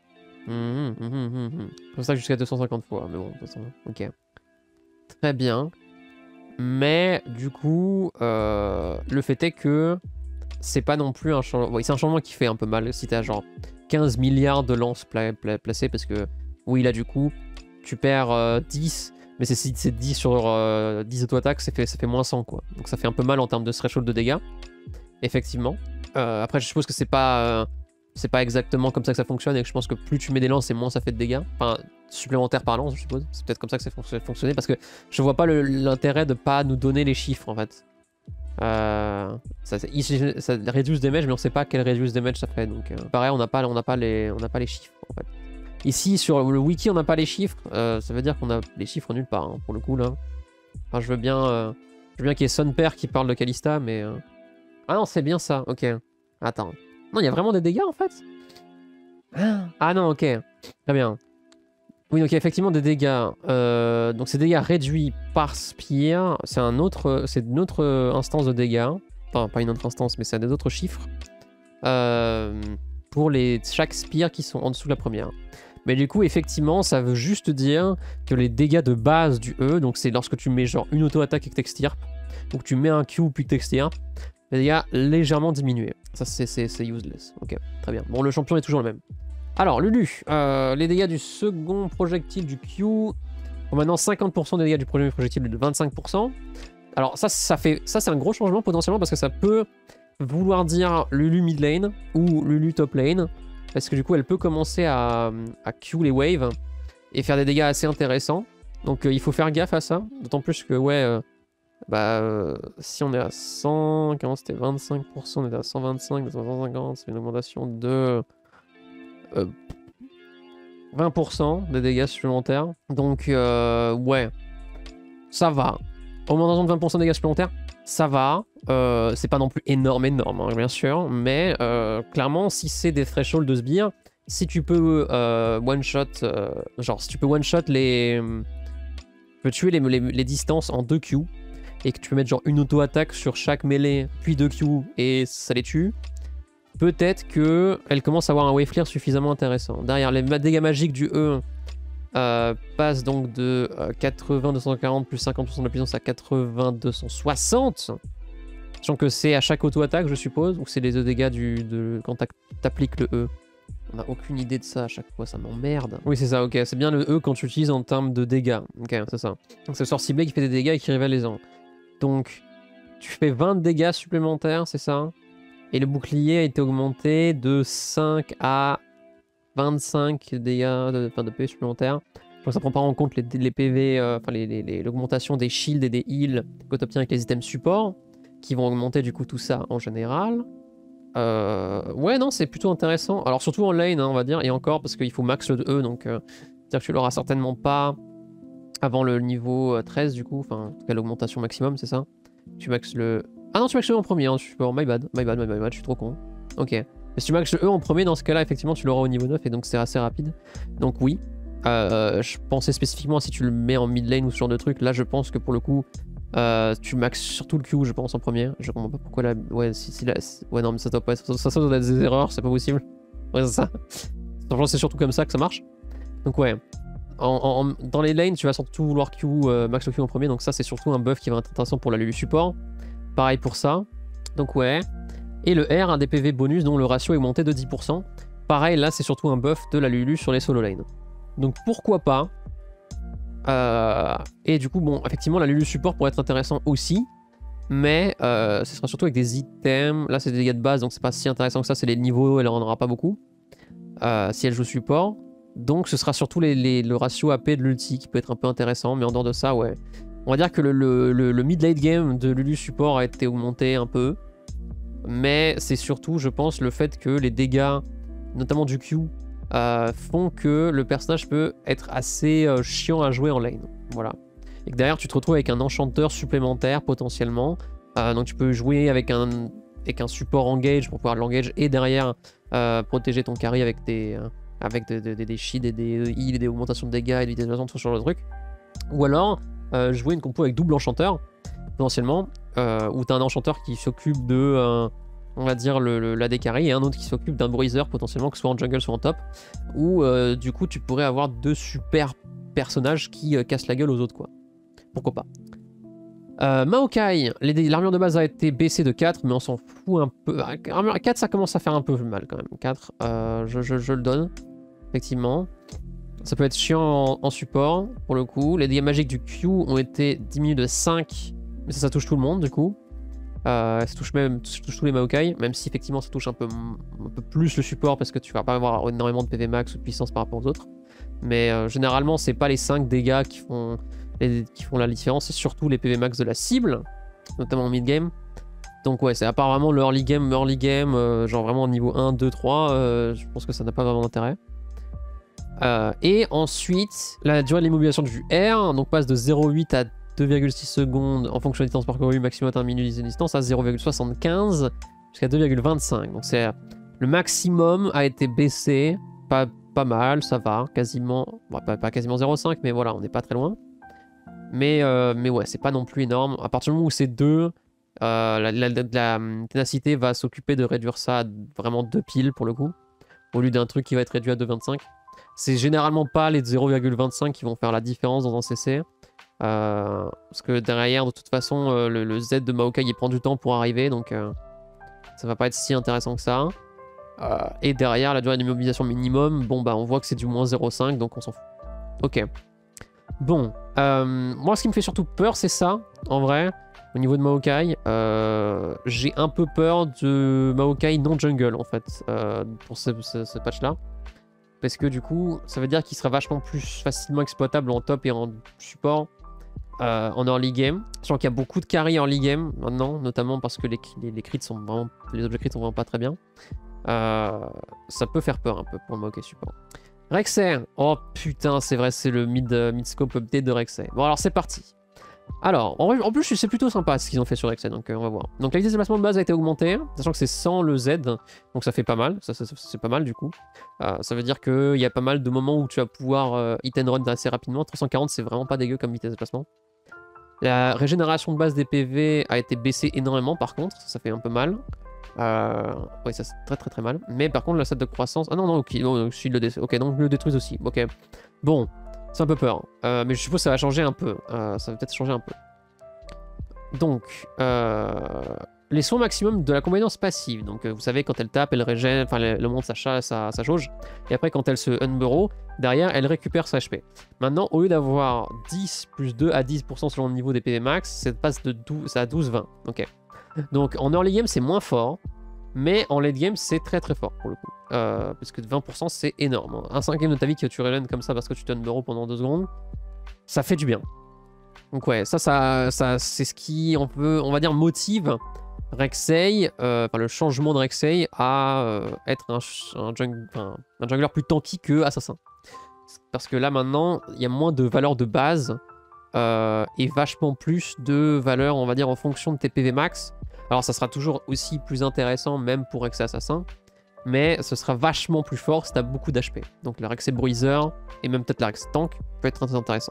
C'est pour ça jusqu'à 250 fois, mais bon, de toute façon, ok. Très bien. Mais, du coup, le fait est que c'est pas non plus un changement... Oui, c'est un changement qui fait un peu mal si t'as genre 15 milliards de lances placées parce que, oui, là, du coup, tu perds 10 Mais c'est 10 sur 10 auto-attaques, ça fait moins 100 quoi. Donc ça fait un peu mal en termes de threshold de dégâts. Effectivement. Après je suppose que c'est pas exactement comme ça que ça fonctionne et que je pense que plus tu mets des lances et moins ça fait de dégâts. Enfin, supplémentaires par lance je suppose. C'est peut-être comme ça que ça fonctionné parce que je vois pas l'intérêt de pas nous donner les chiffres en fait. Ça reduce damage mais on sait pas quel reduce damage ça fait. Donc pareil on n'a pas les chiffres en fait. Ici sur le wiki on n'a pas les chiffres. Ça veut dire qu'on a les chiffres nulle part hein, pour le coup là. Enfin je veux bien qu'il y ait Son Père qui parle de Kalista mais... Ah non c'est bien ça, ok. Attends. Non, il y a vraiment des dégâts en fait. Ah non, ok. Très bien. Oui, donc il y a effectivement des dégâts. Donc ces dégâts réduits par Spear, c'est une autre instance de dégâts. Enfin, pas une autre instance, mais c'est des autres chiffres. Pour chaque Spear qui sont en dessous de la première. Mais du coup, effectivement, ça veut juste dire que les dégâts de base du E, donc c'est lorsque tu mets genre une auto-attaque et que t'extirpes, ou que tu mets un Q puis que t'extirpes, les dégâts légèrement diminués. Ça, c'est useless. Ok, très bien. Bon, le champion est toujours le même. Alors, Lulu, les dégâts du second projectile du Q ont maintenant 50% des dégâts du premier projectile de 25%. Alors, ça c'est un gros changement potentiellement parce que ça peut vouloir dire Lulu mid lane ou Lulu top lane. Parce que du coup, elle peut commencer à Q les waves et faire des dégâts assez intéressants. Donc, il faut faire gaffe à ça. D'autant plus que, ouais... si on est à 100, comment c'était 25%, on est à 125, 150, c'est une augmentation de 20% des dégâts supplémentaires. Donc ouais, ça va. Augmentation de 20% de dégâts supplémentaires, ça va. C'est pas non plus énorme, hein, bien sûr, mais clairement, si c'est des thresholds de sbire, si tu peux one-shot, genre si tu peux one-shot tu peux tuer les distances en 2 Q, et que tu peux mettre genre une auto-attaque sur chaque mêlée, puis 2 Q, et ça les tue, peut-être qu'elle commence à avoir un wave clear suffisamment intéressant. Derrière, les dégâts magiques du E passent donc de 80-240 plus 50% de la puissance à 80-260. Sachant que c'est à chaque auto-attaque, je suppose, ou c'est les dégâts quand t'appliques le E. On n'a aucune idée de ça à chaque fois, ça m'emmerde. Oui, c'est ça, ok. C'est bien le E quand tu utilises en termes de dégâts. Ok, c'est ça. Donc c'est le sort ciblé qui fait des dégâts et qui révèle les ans. Donc, tu fais 20 dégâts supplémentaires, c'est ça? Et le bouclier a été augmenté de 5 à 25 dégâts de PV supplémentaires. Donc ça prend pas en compte les PV, enfin l'augmentation des shields et des heals que tu obtiens avec les items support, qui vont augmenter du coup tout ça en général. Ouais, non, c'est plutôt intéressant. Alors surtout en lane, hein, on va dire, et encore parce qu'il faut max le E, donc c'est-à-dire que tu l'auras certainement pas avant le niveau 13 du coup, enfin en tout cas l'augmentation maximum, c'est ça? Tu maxes le... Ah non, tu maxes le E en premier, hein, je suis... my bad, je suis trop con. Ok. Mais si tu maxes le E en premier, dans ce cas-là, effectivement, tu l'auras au niveau 9 et donc c'est assez rapide. Donc oui. Je pensais spécifiquement si tu le mets en mid lane ou ce genre de truc, là je pense que pour le coup, tu maxes surtout le Q, je pense, en premier. Je comprends pas pourquoi la... Ouais, ouais, non, mais ça doit pas être... Ça doit être des erreurs, c'est pas possible. Ouais, c'est ça. C'est surtout comme ça que ça marche. Donc ouais. Dans les lanes, tu vas surtout vouloir Q, max le Q en premier, donc ça c'est surtout un buff qui va être intéressant pour la Lulu support. Pareil pour ça. Donc ouais. Et le R a des PV bonus dont le ratio est augmenté de 10%. Pareil, là c'est surtout un buff de la Lulu sur les solo lanes. Donc pourquoi pas. Et du coup, bon, effectivement, la Lulu support pourrait être intéressant aussi. Mais ce sera surtout avec des items. Là c'est des dégâts de base, donc c'est pas si intéressant que ça. C'est les niveaux, elle en aura pas beaucoup. Si elle joue support. Donc ce sera surtout le ratio AP de l'ulti qui peut être un peu intéressant, mais en dehors de ça, ouais. On va dire que le mid-late game de Lulu support a été augmenté un peu. Mais c'est surtout, je pense, le fait que les dégâts, notamment du Q, font que le personnage peut être assez chiant à jouer en lane. Voilà. Et que derrière, tu te retrouves avec un enchanteur supplémentaire potentiellement. Donc tu peux jouer avec un support engage pour pouvoir l'engage et derrière protéger ton carry avec des shields et des heals et des augmentations de dégâts et des déplacements, tout ce genre de trucs. Ou alors jouer une compo avec double enchanteur potentiellement, où tu as un enchanteur qui s'occupe de on va dire l'AD carry et un autre qui s'occupe d'un bruiser potentiellement, que ce soit en jungle soit en top, où du coup tu pourrais avoir deux super personnages qui cassent la gueule aux autres, quoi. Pourquoi pas. Maokai, l'armure de base a été baissée de 4, mais on s'en fout un peu. Armure 4, ça commence à faire un peu mal quand même. 4, je le donne, effectivement. Ça peut être chiant en support, pour le coup. Les dégâts magiques du Q ont été diminués de 5, mais ça touche tout le monde, du coup. Ça touche tous les Maokai, même si effectivement ça touche un peu plus le support, parce que tu vas pas avoir énormément de PV max ou de puissance par rapport aux autres. Mais généralement, c'est pas les 5 dégâts qui font la différence, c'est surtout les PV max de la cible, notamment en mid-game. Donc ouais, c'est apparemment le early game, genre vraiment niveau 1, 2, 3, je pense que ça n'a pas vraiment d'intérêt. Et ensuite, la durée de l'immobilisation du R donc passe de 0,8 à 2,6 secondes en fonction de la distance parcourue, maximum atteint minute de distance, à 0,75 jusqu'à 2,25. Donc c'est le maximum a été baissé, pas mal, ça va, quasiment, bon, pas quasiment 0,5, mais voilà, on n'est pas très loin. Mais ouais, c'est pas non plus énorme. À partir du moment où c'est 2, la ténacité va s'occuper de réduire ça à vraiment 2 piles pour le coup, au lieu d'un truc qui va être réduit à 2,25. C'est généralement pas les 0,25 qui vont faire la différence dans un CC. Parce que derrière, de toute façon, le Z de Maokai il prend du temps pour arriver, donc ça va pas être si intéressant que ça. Et derrière, la durée d'immobilisation minimum, bon bah on voit que c'est du moins 0,5, donc on s'en fout. Ok. Bon, moi ce qui me fait surtout peur, c'est ça, en vrai, au niveau de Maokai. J'ai un peu peur de Maokai non jungle, en fait, pour ce patch-là. Parce que du coup, ça veut dire qu'il sera vachement plus facilement exploitable en top et en support en early game. Sachant qu'il y a beaucoup de carry early game maintenant, notamment parce que les crits sont vraiment, les objets crits sont vraiment pas très bien. Ça peut faire peur un peu pour le Maokai support. Rexay, oh putain, c'est vrai, c'est le mid-scope update de Rexay. Bon, alors c'est parti. Alors, en plus, c'est plutôt sympa ce qu'ils ont fait sur Rexay, donc on va voir. Donc la vitesse de déplacement de base a été augmentée, sachant que c'est sans le Z, donc ça fait pas mal, c'est pas mal du coup. Ça veut dire qu'il y a pas mal de moments où tu vas pouvoir hit and run assez rapidement. 340, c'est vraiment pas dégueu comme vitesse de déplacement. La régénération de base des PV a été baissée énormément par contre, ça fait un peu mal. Oui, ça c'est très mal. Mais par contre, la stat de croissance. Ah non, ok, non, ok, donc le détruisent aussi. Ok, bon, c'est un peu peur. Mais je suppose que ça va changer un peu. Ça va peut-être changer un peu. Donc, les soins maximum de la compétence passive. Donc, vous savez, quand elle tape, elle régène, enfin, elle monte sa jauge. Et après, quand elle se unburrow, derrière, elle récupère sa HP. Maintenant, au lieu d'avoir 10 plus 2 à 10% selon le niveau des PV max, ça passe de 12 à 12-20. Ok. Donc en early game c'est moins fort, mais en late game c'est très fort pour le coup. Parce que 20% c'est énorme. Un 5ème de ta vie que tu régènes comme ça parce que tu te unburrow pendant 2 secondes, ça fait du bien. Donc ouais, ça c'est ce qui on va dire motive Rexay, le changement de Rexay à être un jungler plus tanky que assassin. Parce que là maintenant, il y a moins de valeur de base et vachement plus de valeur, on va dire, en fonction de tes PV max. Alors ça sera toujours aussi plus intéressant même pour Rexay Assassin, mais ce sera vachement plus fort si tu as beaucoup d'HP. Donc le Rexay Bruiser et même peut-être la Rexay Tank peut être très intéressant.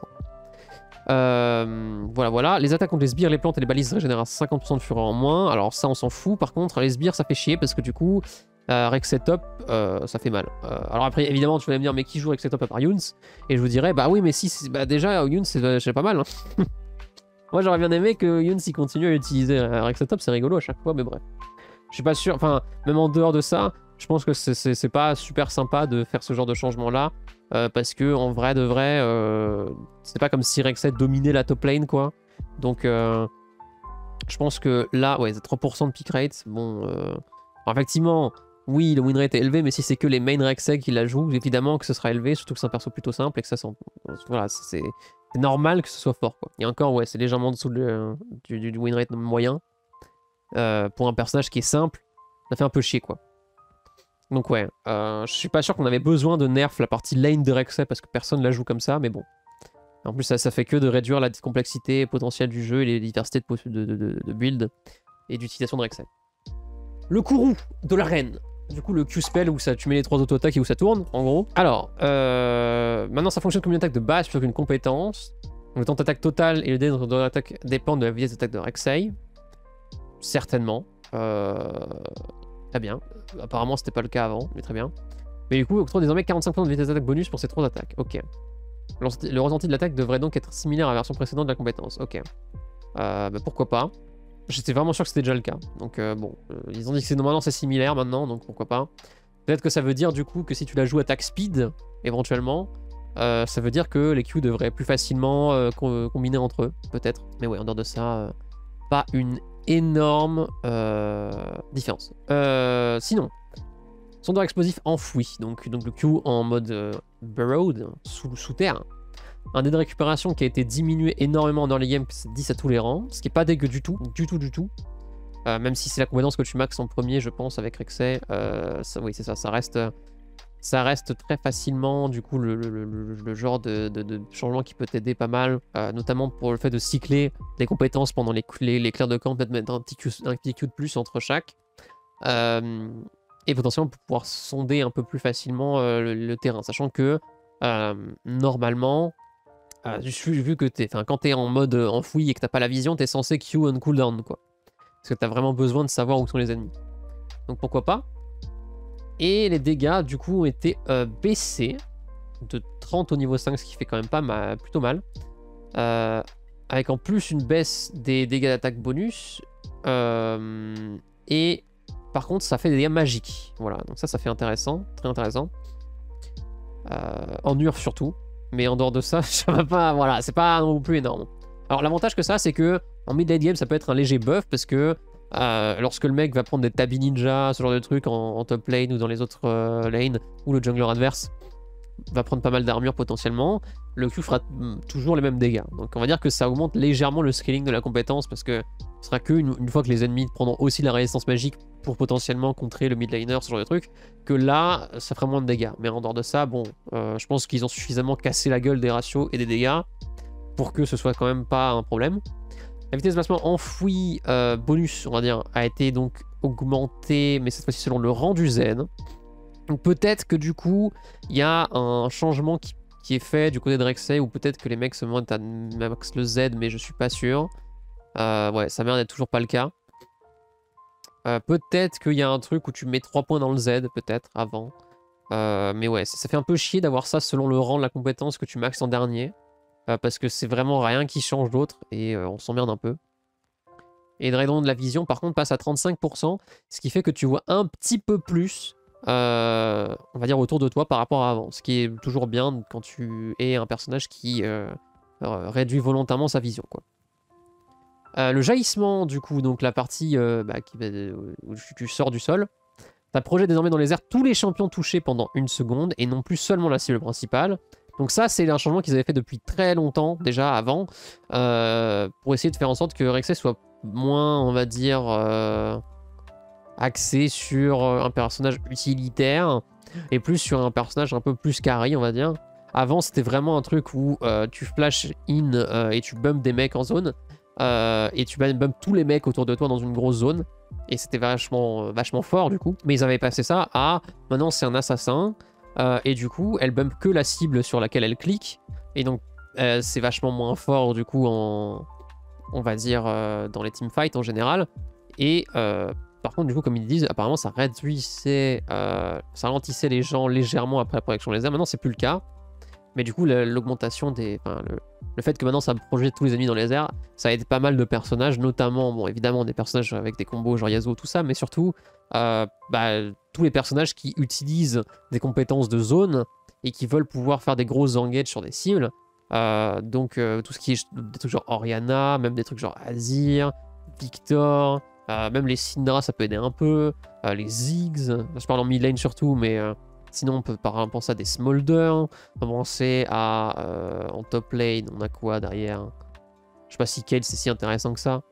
Voilà. Les attaques contre les sbires, les plantes et les balises régénèrent 50% de fureur en moins. Alors ça on s'en fout. Par contre les sbires ça fait chier parce que du coup Rexay Top ça fait mal. Alors après évidemment tu vas me dire mais qui joue Rexay Top à part Younes? Et je vous dirais bah oui mais si déjà Younes c'est pas mal hein. Moi j'aurais bien aimé que Younes il continue à utiliser Rexay Top, c'est rigolo à chaque fois, mais bref. Je suis pas sûr, enfin même en dehors de ça, je pense que c'est pas super sympa de faire ce genre de changement là, parce que en vrai de vrai, c'est pas comme si Rexay dominait la top lane quoi. Donc je pense que là, ouais, 3% de pick rate, bon, effectivement, oui le win rate est élevé, mais si c'est que les main Rexay qui la jouent, évidemment que ce sera élevé, surtout que c'est un perso plutôt simple et que ça sent, voilà, c'est normal que ce soit fort quoi. Et encore ouais c'est légèrement en dessous du win rate moyen. Pour un personnage qui est simple, ça fait un peu chier quoi. Donc ouais, je suis pas sûr qu'on avait besoin de nerf la partie lane de Rexay parce que personne la joue comme ça, mais bon. En plus ça fait que de réduire la complexité potentielle du jeu et les diversités de build et d'utilisation de Rexay. Le courroux de la reine. Du coup, le Q-spell où tu mets les 3 auto-attaques et où ça tourne, en gros. Alors, maintenant ça fonctionne comme une attaque de base plutôt qu'une compétence. Donc, le temps d'attaque total et le délai de l'attaque dépendent de la vitesse d'attaque de Rexay. Certainement. Très bien. Apparemment, c'était pas le cas avant, mais très bien. Mais du coup, octroie désormais 45% de vitesse d'attaque bonus pour ces 3 attaques. Ok. Le ressenti de l'attaque devrait donc être similaire à la version précédente de la compétence. Ok. Pourquoi pas. J'étais vraiment sûr que c'était déjà le cas. Donc bon, ils ont dit que normalement c'est similaire maintenant, donc pourquoi pas. Peut-être que ça veut dire du coup que si tu la joues attaque speed, éventuellement, ça veut dire que les Q devraient plus facilement combiner entre eux, peut-être. Mais ouais, en dehors de ça, pas une énorme différence. Sinon, sondeur explosif enfoui, donc le Q en mode burrowed, sous terre. Un dé de récupération qui a été diminué énormément en early game, c'est 10 à tous les rangs, ce qui est pas dégueu du tout, même si c'est la compétence que tu maxes en premier, je pense, avec Rexay. Oui, c'est ça, ça reste très facilement, du coup, le genre de changement qui peut t'aider pas mal, notamment pour le fait de cycler des compétences pendant les clairs de camp, peut-être mettre un petit Q de plus entre chaque. Et potentiellement pour pouvoir sonder un peu plus facilement le terrain, sachant que normalement, vu que quand t'es en mode enfoui et que t'as pas la vision, t'es censé Q on cooldown, quoi. Parce que t'as vraiment besoin de savoir où sont les ennemis. Donc pourquoi pas. Et les dégâts, du coup, ont été baissés de 30 au niveau 5, ce qui fait quand même pas mal, plutôt mal. Avec en plus une baisse des dégâts d'attaque bonus. Et par contre, ça fait des dégâts magiques. Voilà, donc ça fait intéressant, très intéressant. En URF surtout. Mais en dehors de ça, ça va pas. Voilà, c'est pas non plus énorme. Alors, l'avantage que ça, c'est que en mid-late game, ça peut être un léger buff parce que lorsque le mec va prendre des tabi ninja, ce genre de trucs en top lane ou dans les autres lanes, ou le jungler adverse va prendre pas mal d'armure potentiellement, le Q fera toujours les mêmes dégâts. Donc on va dire que ça augmente légèrement le scaling de la compétence parce que ce sera qu'une fois que les ennemis prendront aussi la résistance magique pour potentiellement contrer le mid laner, ce genre de truc, que là ça fera moins de dégâts. Mais en dehors de ça, bon, je pense qu'ils ont suffisamment cassé la gueule des ratios et des dégâts pour que ce soit quand même pas un problème. La vitesse de placement enfouie bonus, on va dire, a été donc augmentée, mais cette fois-ci selon le rang du Z. Donc peut-être que du coup, il y a un changement qui est fait du côté de Rexay, ou peut-être que les mecs se montent à max le Z, mais je suis pas sûr. Ouais, ça m'a l'air d'être toujours pas le cas. Peut-être qu'il y a un truc où tu mets 3 points dans le Z, peut-être, avant. Mais ouais, ça fait un peu chier d'avoir ça selon le rang de la compétence que tu maxes en dernier. Parce que c'est vraiment rien qui change d'autre, et on s'emmerde un peu. Et le rayon de la vision, par contre, passe à 35%, ce qui fait que tu vois un petit peu plus, on va dire, autour de toi par rapport à avant. Ce qui est toujours bien quand tu es un personnage qui réduit volontairement sa vision, quoi. Le jaillissement, du coup, donc la partie où tu sors du sol, ça projette désormais dans les airs tous les champions touchés pendant 1 seconde, et non plus seulement la cible principale. Donc ça, c'est un changement qu'ils avaient fait depuis très longtemps, déjà avant, pour essayer de faire en sorte que Rexay soit moins, on va dire, axé sur un personnage utilitaire, et plus sur un personnage un peu plus carry, on va dire. Avant, c'était vraiment un truc où tu flash in et tu bump des mecs en zone, et tu bump tous les mecs autour de toi dans une grosse zone, et c'était vachement fort du coup. Mais ils avaient passé ça à, maintenant c'est un assassin, et du coup, elle bump que la cible sur laquelle elle clique. Et donc, c'est vachement moins fort, du coup, on va dire, dans les teamfights en général. Et par contre, du coup, comme ils disent, apparemment, ça ralentissait les gens légèrement après la projection laser. Maintenant, c'est plus le cas. Mais du coup, l'augmentation des... Enfin, le fait que maintenant, ça projette tous les ennemis dans les airs, ça aide pas mal de personnages, notamment, bon, évidemment, des personnages avec des combos genre Yasuo, tout ça, mais surtout... tous les personnages qui utilisent des compétences de zone et qui veulent pouvoir faire des gros engages sur des cibles. Donc tout ce qui est des trucs genre Orianna, même des trucs genre Azir, Victor, même les Syndra ça peut aider un peu, les Ziggs, là, je parle en mid lane surtout, mais sinon on peut penser à des Smolder, on peut penser à en top lane, on a quoi derrière? Je sais pas si Kayle c'est si intéressant que ça.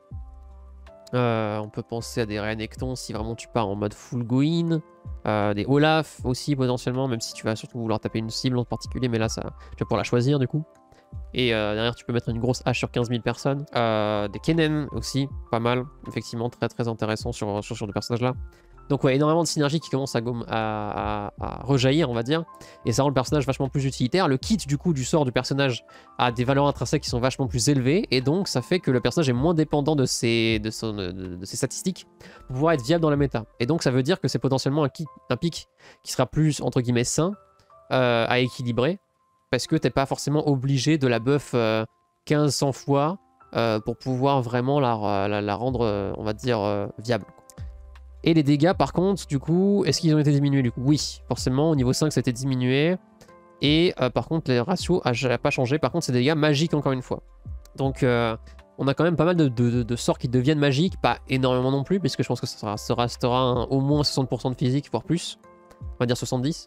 On peut penser à des Renekton si vraiment tu pars en mode full go-in. Des Olaf aussi potentiellement, même si tu vas surtout vouloir taper une cible en particulier, mais là ça, tu vas pouvoir la choisir du coup. Et derrière tu peux mettre une grosse hache sur 15 000 personnes. Des Kennen aussi, pas mal, effectivement très très intéressant sur ce personnage là. Donc ouais, énormément de synergie qui commence à rejaillir, on va dire, et ça rend le personnage vachement plus utilitaire. Le kit du coup du sort du personnage a des valeurs intrinsèques qui sont vachement plus élevées, et donc ça fait que le personnage est moins dépendant de ses statistiques pour pouvoir être viable dans la méta. Et donc ça veut dire que c'est potentiellement un pic qui sera plus, entre guillemets, sain, à équilibrer, parce que t'es pas forcément obligé de la buff 1500 fois pour pouvoir vraiment la rendre, on va dire, viable. Et les dégâts, par contre, du coup, est-ce qu'ils ont été diminués du coup? Oui, forcément, au niveau 5, ça a été diminué. Et par contre, les ratios n'a pas changé. Par contre, c'est des dégâts magiques encore une fois. Donc, on a quand même pas mal de sorts qui deviennent magiques. Pas énormément non plus, puisque je pense que ça restera au moins 60% de physique, voire plus. On va dire 70.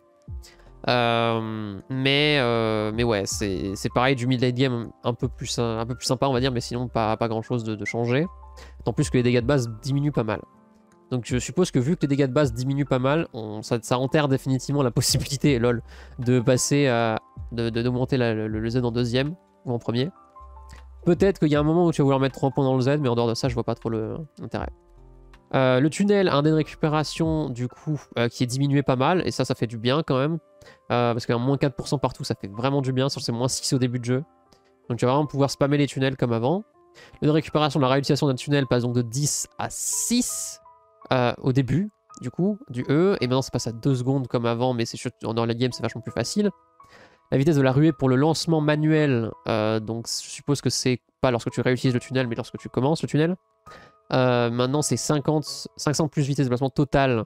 Mais ouais, c'est pareil, du mid-late game un peu plus sympa, on va dire, mais sinon pas grand chose de changé. Tant plus que les dégâts de base diminuent pas mal. Donc je suppose que vu que les dégâts de base diminuent pas mal, ça enterre définitivement la possibilité, lol, de passer à. d'augmenter le Z en deuxième ou en premier. Peut-être qu'il y a un moment où tu vas vouloir mettre 3 points dans le Z, mais en dehors de ça, je vois pas trop l'intérêt. Le tunnel a un dé de récupération du coup qui est diminué pas mal, et ça fait du bien quand même. Parce qu'un moins 4% partout, ça fait vraiment du bien, sur c'est moins 6 au début de jeu. Donc tu vas vraiment pouvoir spammer les tunnels comme avant. Le dé de récupération, la réutilisation d'un tunnel passe donc de 10 à 6 au début, du coup, du E, et maintenant ça passe à 2 secondes comme avant, mais c'est dans la game c'est vachement plus facile. La vitesse de la ruée pour le lancement manuel, donc je suppose que c'est pas lorsque tu réutilises le tunnel, mais lorsque tu commences le tunnel. Maintenant c'est 500 plus vitesse de placement totale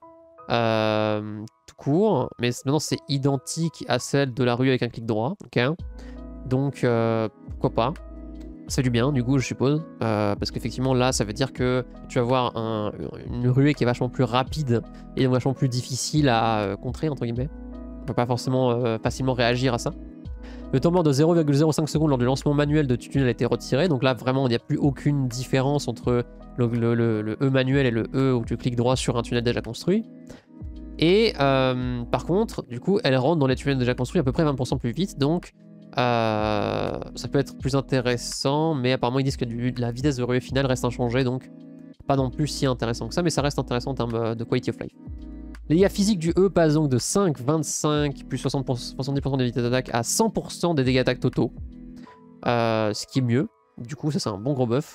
tout court, mais maintenant c'est identique à celle de la ruée avec un clic droit, ok. Donc pourquoi pas. Ça fait du bien du coup je suppose, parce qu'effectivement là ça veut dire que tu vas avoir une ruée qui est vachement plus rapide et donc vachement plus difficile à contrer entre guillemets. On peut pas forcément facilement réagir à ça. Le temps mort de 0,05 secondes lors du lancement manuel de tunnel a été retiré, donc là vraiment il n'y a plus aucune différence entre le E manuel et le E où tu cliques droit sur un tunnel déjà construit. Et par contre du coup elle rentre dans les tunnels déjà construits à peu près 20% plus vite, donc ça peut être plus intéressant, mais apparemment ils disent que la vitesse de ruée finale reste inchangée, donc pas non plus si intéressant que ça, mais ça reste intéressant en termes de quality of life. Les dégâts physiques du E passent donc de 5, 25, plus 70% des vitesses d'attaque à 100% des dégâts d'attaque totaux, ce qui est mieux, du coup ça c'est un bon gros buff.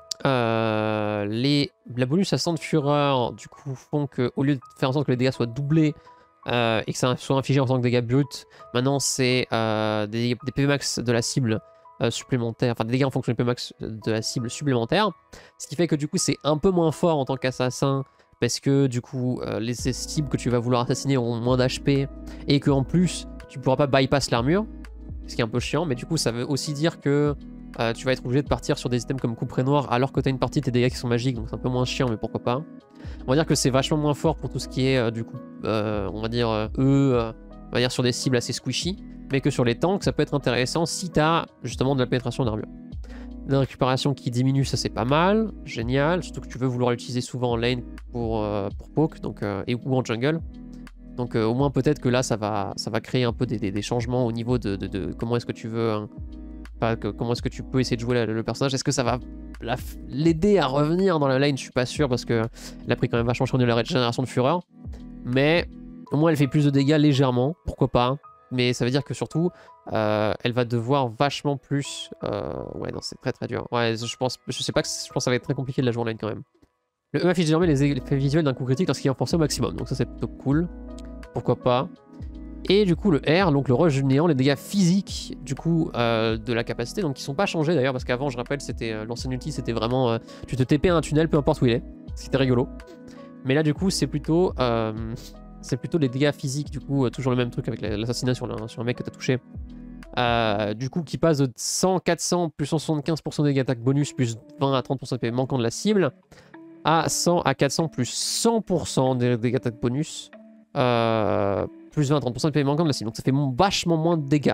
La bonus à 100 de fureur du coup font que au lieu de faire en sorte que les dégâts soient doublés, et que ça soit infligé en tant que dégâts bruts, maintenant c'est des PV max de la cible supplémentaires, enfin des dégâts en fonction des PV max de la cible supplémentaire, ce qui fait que du coup c'est un peu moins fort en tant qu'assassin, parce que du coup les cibles que tu vas vouloir assassiner auront moins d'HP, et qu'en plus tu pourras pas bypass l'armure, ce qui est un peu chiant, mais du coup ça veut aussi dire que tu vas être obligé de partir sur des items comme couperet noir alors que tu as une partie de tes dégâts qui sont magiques, donc c'est un peu moins chiant, mais pourquoi pas. On va dire que c'est vachement moins fort pour tout ce qui est du coup, on va dire on va dire sur des cibles assez squishy, mais que sur les tanks ça peut être intéressant si tu as justement de la pénétration d'armure. La récupération qui diminue, ça c'est pas mal, génial, surtout que tu veux vouloir l'utiliser souvent en lane pour poke, donc, ou en jungle. Donc au moins peut-être que là ça va créer un peu des changements au niveau de comment est-ce que tu veux, comment est-ce que tu peux essayer de jouer le personnage. Est-ce que ça va l'aider à revenir dans la lane? Je suis pas sûr, parce qu'elle a pris quand même vachement cher de la régénération de fureur. Mais au moins elle fait plus de dégâts légèrement, pourquoi pas. Mais ça veut dire que surtout, elle va devoir vachement plus... ouais, non, c'est très très dur. Ouais, je pense que ça va être très compliqué de la jouer en lane quand même. Le E affiche désormais les effets visuels d'un coup critique lorsqu'il est renforcé au maximum. Donc ça c'est plutôt cool. Pourquoi pas. Et du coup le R, donc le rush du néant, les dégâts physiques du coup de la capacité, donc qui sont pas changés d'ailleurs, parce qu'avant je rappelle c'était l'ancien ulti, c'était vraiment tu te TP un tunnel peu importe où il est, ce qui était rigolo. Mais là du coup c'est plutôt les dégâts physiques, du coup toujours le même truc avec l'assassinat sur un mec que t'as touché. Du coup qui passe de 100, 400 plus 175% de dégâts d'attaque bonus plus 20 à 30% de PV manquant de la cible à 100 à 400 plus 100% des dégâts d'attaque bonus plus 20 à 30% de PV manquant de la cible. Donc ça fait vachement moins de dégâts.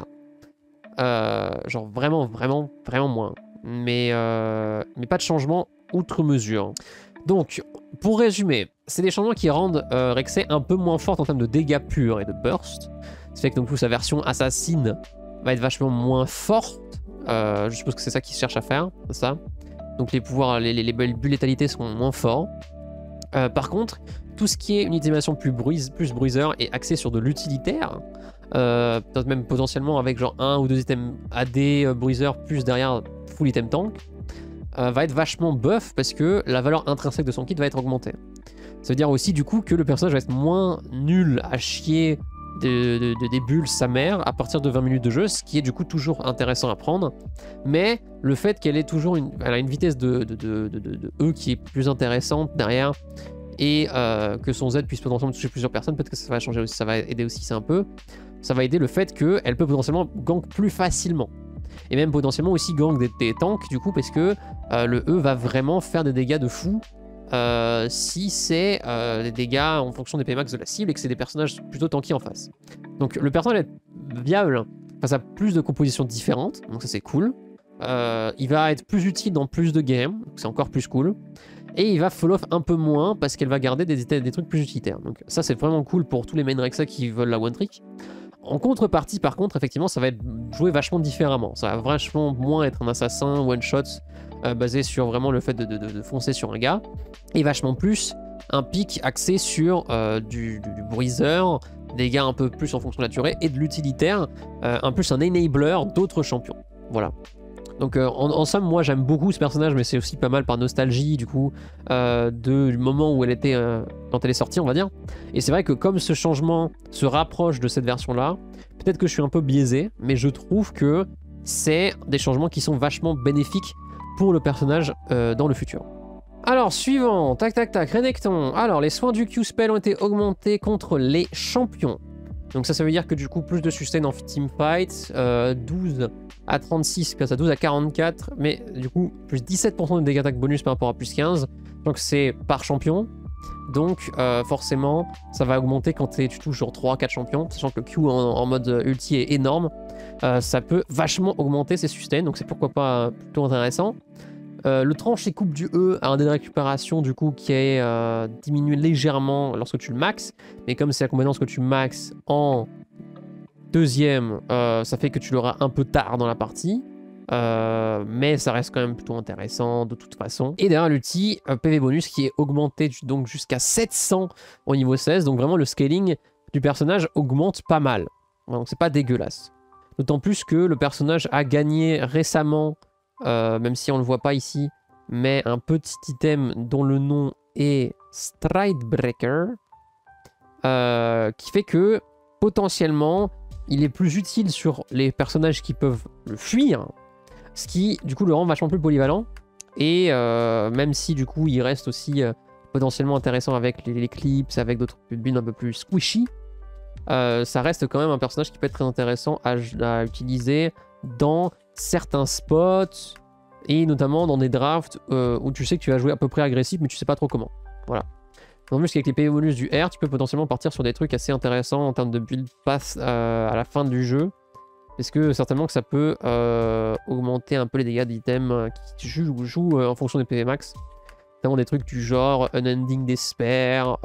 Genre vraiment moins. Mais pas de changement outre mesure. Donc pour résumer, c'est des changements qui rendent Rexay un peu moins forte en termes de dégâts purs et de burst. Ça fait que donc sa version assassine va être vachement moins forte. Je suppose que c'est ça qu'ils cherchent à faire, ça. Donc les pouvoirs, les bulles létalité seront moins forts. Par contre, tout ce qui est unité d'animation plus bruiser est axé sur de l'utilitaire. Peut-être même potentiellement avec genre 1 ou 2 items AD bruiser plus derrière full item tank. Va être vachement buff parce que la valeur intrinsèque de son kit va être augmentée. Ça veut dire aussi du coup que le personnage va être moins nul à chier des bulles sa mère à partir de 20 minutes de jeu, ce qui est du coup toujours intéressant à prendre. Mais le fait qu'elle ait toujours elle a une vitesse de E qui est plus intéressante derrière, et que son Z puisse potentiellement toucher plusieurs personnes, peut-être que ça va changer aussi, ça va aider aussi ça un peu. ça va aider le fait qu'elle peut potentiellement gank plus facilement. Et même potentiellement aussi gank des tanks du coup, parce que le E va vraiment faire des dégâts de fou si c'est des dégâts en fonction des PMax de la cible et que c'est des personnages plutôt tanky en face. Donc le personnage est viable face à plus de compositions différentes, donc ça c'est cool. Il va être plus utile dans plus de games, c'est encore plus cool. Et il va fall off un peu moins parce qu'elle va garder des trucs plus utilitaires. Donc ça c'est vraiment cool pour tous les main Rexa qui veulent la one trick. En contrepartie par contre, effectivement, ça va être joué vachement différemment. Ça va vachement moins être un assassin one shot basé sur vraiment le fait de foncer sur un gars. Et vachement plus un pic axé sur du bruiseur, des gars un peu plus en fonction de la durée et de l'utilitaire, un plus un enabler d'autres champions. Voilà. Donc en somme, moi j'aime beaucoup ce personnage, mais c'est aussi pas mal par nostalgie du coup du moment où elle était quand elle est sortie, on va dire. Et c'est vrai que comme ce changement se rapproche de cette version-là, peut-être que je suis un peu biaisé, mais je trouve que c'est des changements qui sont vachement bénéfiques pour le personnage dans le futur. Alors suivant, tac tac tac, Renekton. Alors les soins du Q-Spell ont été augmentés contre les champions. Donc ça veut dire que du coup plus de sustain en teamfight, 12 à 36, passe à 12 à 44, mais du coup plus 17% de dégâts d'attaque bonus par rapport à plus 15, donc c'est par champion, donc forcément ça va augmenter quand tu touches genre 3-4 champions, sachant que le Q en mode ulti est énorme, ça peut vachement augmenter ses sustains, donc c'est pourquoi pas plutôt intéressant. Le tranche et coupe du E a un dé de récupération du coup qui est diminué légèrement lorsque tu le max, mais comme c'est la compétence que tu max en deuxième, ça fait que tu l'auras un peu tard dans la partie, mais ça reste quand même plutôt intéressant de toute façon. Et derrière l'ulti, PV bonus qui est augmenté donc jusqu'à 700 au niveau 16, donc vraiment le scaling du personnage augmente pas mal, donc c'est pas dégueulasse. D'autant plus que le personnage a gagné récemment, même si on le voit pas ici, mais un petit item dont le nom est Stridebreaker, qui fait que potentiellement il est plus utile sur les personnages qui peuvent le fuir, ce qui du coup le rend vachement plus polyvalent, et même si du coup il reste aussi potentiellement intéressant avec les clips, avec d'autres builds un peu plus squishy, ça reste quand même un personnage qui peut être très intéressant à utiliser dans certains spots et notamment dans des drafts où tu sais que tu vas jouer à peu près agressif mais tu sais pas trop comment. Voilà. En plus qu'avec les PV bonus du R, tu peux potentiellement partir sur des trucs assez intéressants en termes de build pass à la fin du jeu, parce que certainement que ça peut augmenter un peu les dégâts d'items qui jouent en fonction des PV max. Notamment des trucs du genre Unending Despair,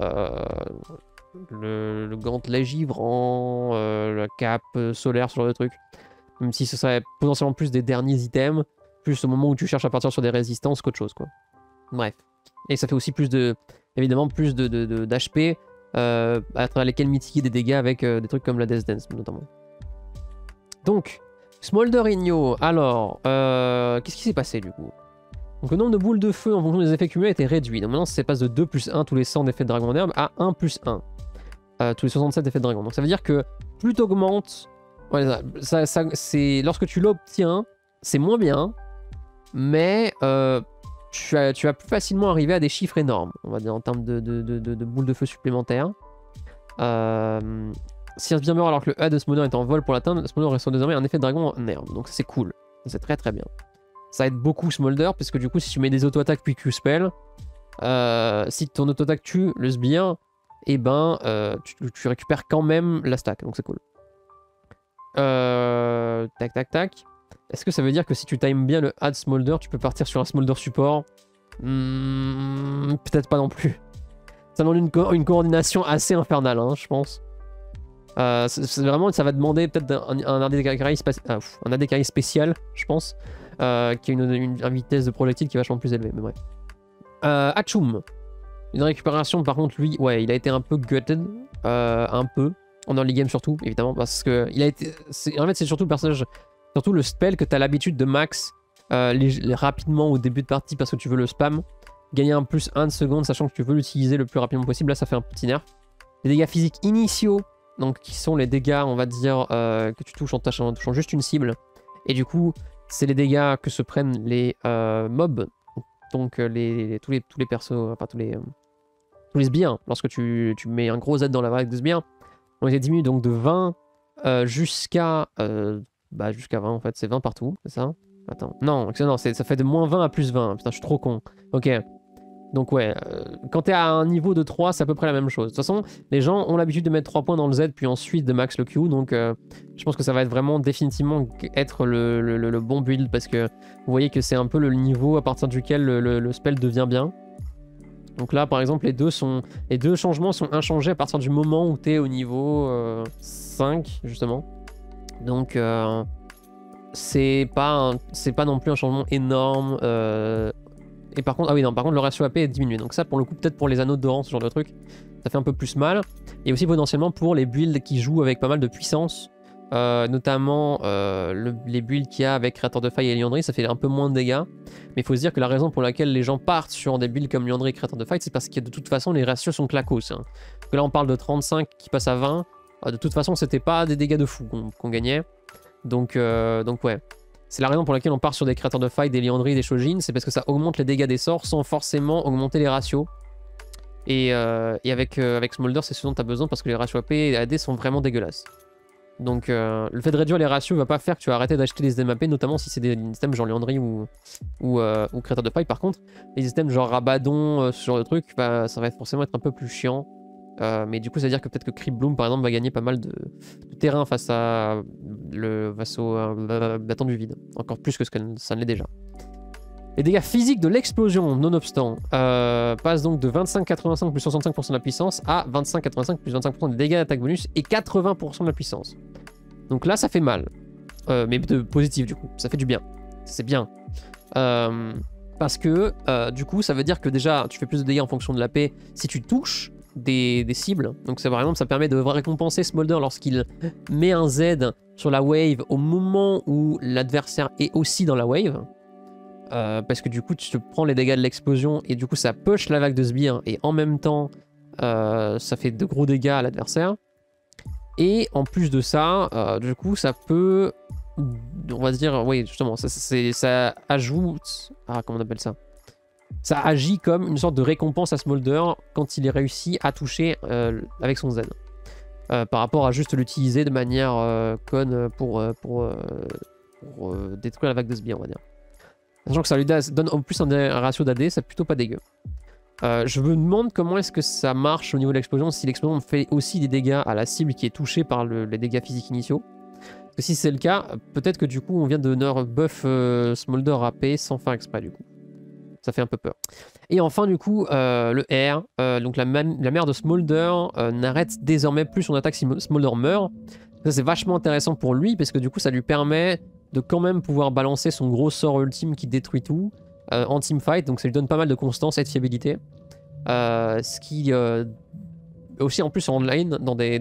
le gantelet givrant, la cape solaire, ce genre de trucs. Même si ce serait potentiellement plus des derniers items, plus au moment où tu cherches à partir sur des résistances qu'autre chose, quoi. Bref. Et ça fait aussi plus de, évidemment, plus d'HP à travers lesquels mitiguer des dégâts avec des trucs comme la Death Dance, notamment. Donc, Smolderinho, alors, qu'est-ce qui s'est passé, du coup? Donc le nombre de boules de feu en fonction des effets cumulés a été réduit. Donc maintenant, ça passe de 2 plus 1 tous les 100 d'effets de dragon d'herbe à 1 plus 1 tous les 67 d'effets de dragon. Donc ça veut dire que plus t'augmentes, ouais, c'est lorsque tu l'obtiens, c'est moins bien, mais tu vas plus facilement arriver à des chiffres énormes, on va dire, en termes de boules de feu supplémentaires. Si Inspire alors que le A de Smolder est en vol pour l'atteindre, Smolder reste désormais un effet de dragon en herbe. Donc c'est cool, c'est très très bien. Ça aide beaucoup Smolder, parce que du coup, si tu mets des auto-attaques puis Q-Spell, si ton auto-attaque tue le sbire, et ben tu récupères quand même la stack, donc c'est cool. Tac tac tac. Est-ce que ça veut dire que si tu times bien le add Smolder, tu peux partir sur un Smolder support? Peut-être pas non plus. Ça demande une coordination assez infernale, hein, je pense. C'est vraiment, ça va demander peut-être un AD spécial, je pense, qui a une vitesse de projectile qui est vachement plus élevée, mais bref. Hachoum. Une récupération, par contre, lui, ouais, il a été un peu gutted, un peu, en early game surtout, évidemment, parce que il a été, en fait, c'est surtout le personnage, surtout le spell que tu as l'habitude de max rapidement au début de partie parce que tu veux le spam, gagner un plus 1 de seconde, sachant que tu veux l'utiliser le plus rapidement possible. Là, ça fait un petit nerf. Les dégâts physiques initiaux, donc qui sont les dégâts, on va dire, que tu touches en touchant juste une cible, et du coup, c'est les dégâts que se prennent les mobs, donc tous les persos, enfin tous les sbires, lorsque tu mets un gros Z dans la vague de sbires, on les diminue donc de 20 jusqu'à jusqu'à 20 en fait, c'est 20 partout, c'est ça? Attends, non, ça fait de moins 20 à plus 20, putain je suis trop con. Ok, donc ouais, quand t'es à un niveau de 3, c'est à peu près la même chose. De toute façon, les gens ont l'habitude de mettre 3 points dans le Z, puis ensuite de max le Q, donc je pense que ça va être vraiment définitivement être le bon build, parce que vous voyez que c'est un peu le niveau à partir duquel le spell devient bien. Donc là, par exemple, les deux changements sont inchangés à partir du moment où t'es au niveau 5, justement. Donc c'est pas non plus un changement énorme. Et par contre, ah oui, non, par contre, le ratio AP est diminué. Donc ça, pour le coup, peut-être pour les anneaux d'Oran, ce genre de truc, ça fait un peu plus mal. Et aussi potentiellement pour les builds qui jouent avec pas mal de puissance, notamment les builds qu'il y a avec Créateur de Faille et Liandry, ça fait un peu moins de dégâts. Mais il faut se dire que la raison pour laquelle les gens partent sur des builds comme Liandry et Créateur de Faille, c'est parce que de toute façon, les ratios sont claquos. Hein. Donc là, on parle de 35 qui passe à 20. De toute façon, c'était pas des dégâts de fou qu'on gagnait. Donc ouais. C'est la raison pour laquelle on part sur des Créateurs de Faille, des Liandry, des Shojin, c'est parce que ça augmente les dégâts des sorts sans forcément augmenter les ratios. Et avec Smolder, c'est ce dont tu as besoin parce que les ratios AP et AD sont vraiment dégueulasses. Donc le fait de réduire les ratios va pas faire que tu vas arrêter d'acheter des items AP, notamment si c'est des items genre Liandry ou Créateur de Faille. Par contre, les items genre Rabadon, ce genre de truc, bah, ça va forcément être un peu plus chiant. Mais du coup, ça veut dire que peut-être que Creep Bloom, par exemple, va gagner pas mal de terrain face au battant du vide. Encore plus que ce que ça ne l'est déjà. Les dégâts physiques de l'explosion, nonobstant, passent donc de 25,85 plus 65% de la puissance à 25,85 plus 25% des dégâts d'attaque bonus et 80% de la puissance. Donc là, ça fait mal. Mais de positif, du coup. Ça fait du bien. C'est bien. Parce que, du coup, ça veut dire que déjà, tu fais plus de dégâts en fonction de la paix si tu touches des cibles. Donc ça, par exemple, ça permet de récompenser Smolder lorsqu'il met un Z sur la wave au moment où l'adversaire est aussi dans la wave. Parce que du coup, tu te prends les dégâts de l'explosion et du coup, ça push la vague de sbires et en même temps, ça fait de gros dégâts à l'adversaire. Et en plus de ça, du coup, ça peut, on va dire, oui, justement, ça ajoute, comment on appelle ça? Ça agit comme une sorte de récompense à Smolder quand il est réussi à toucher avec son Z. Par rapport à juste l'utiliser de manière conne pour détruire la vague de sbires, on va dire. Sachant que ça lui donne en plus un ratio d'AD, c'est plutôt pas dégueu. Je me demande comment est-ce que ça marche au niveau de l'explosion, si l'explosion fait aussi des dégâts à la cible qui est touchée par les dégâts physiques initiaux. Parce que si c'est le cas, peut-être que du coup on vient de nerf buff Smolder AP sans faire exprès du coup. Ça fait un peu peur. Et enfin du coup, le R, donc la mère de Smolder n'arrête désormais plus son attaque si Smolder meurt. Ça c'est vachement intéressant pour lui parce que du coup ça lui permet de quand même pouvoir balancer son gros sort ultime qui détruit tout en teamfight, donc ça lui donne pas mal de constance et de fiabilité. Ce qui aussi en plus en online, dans des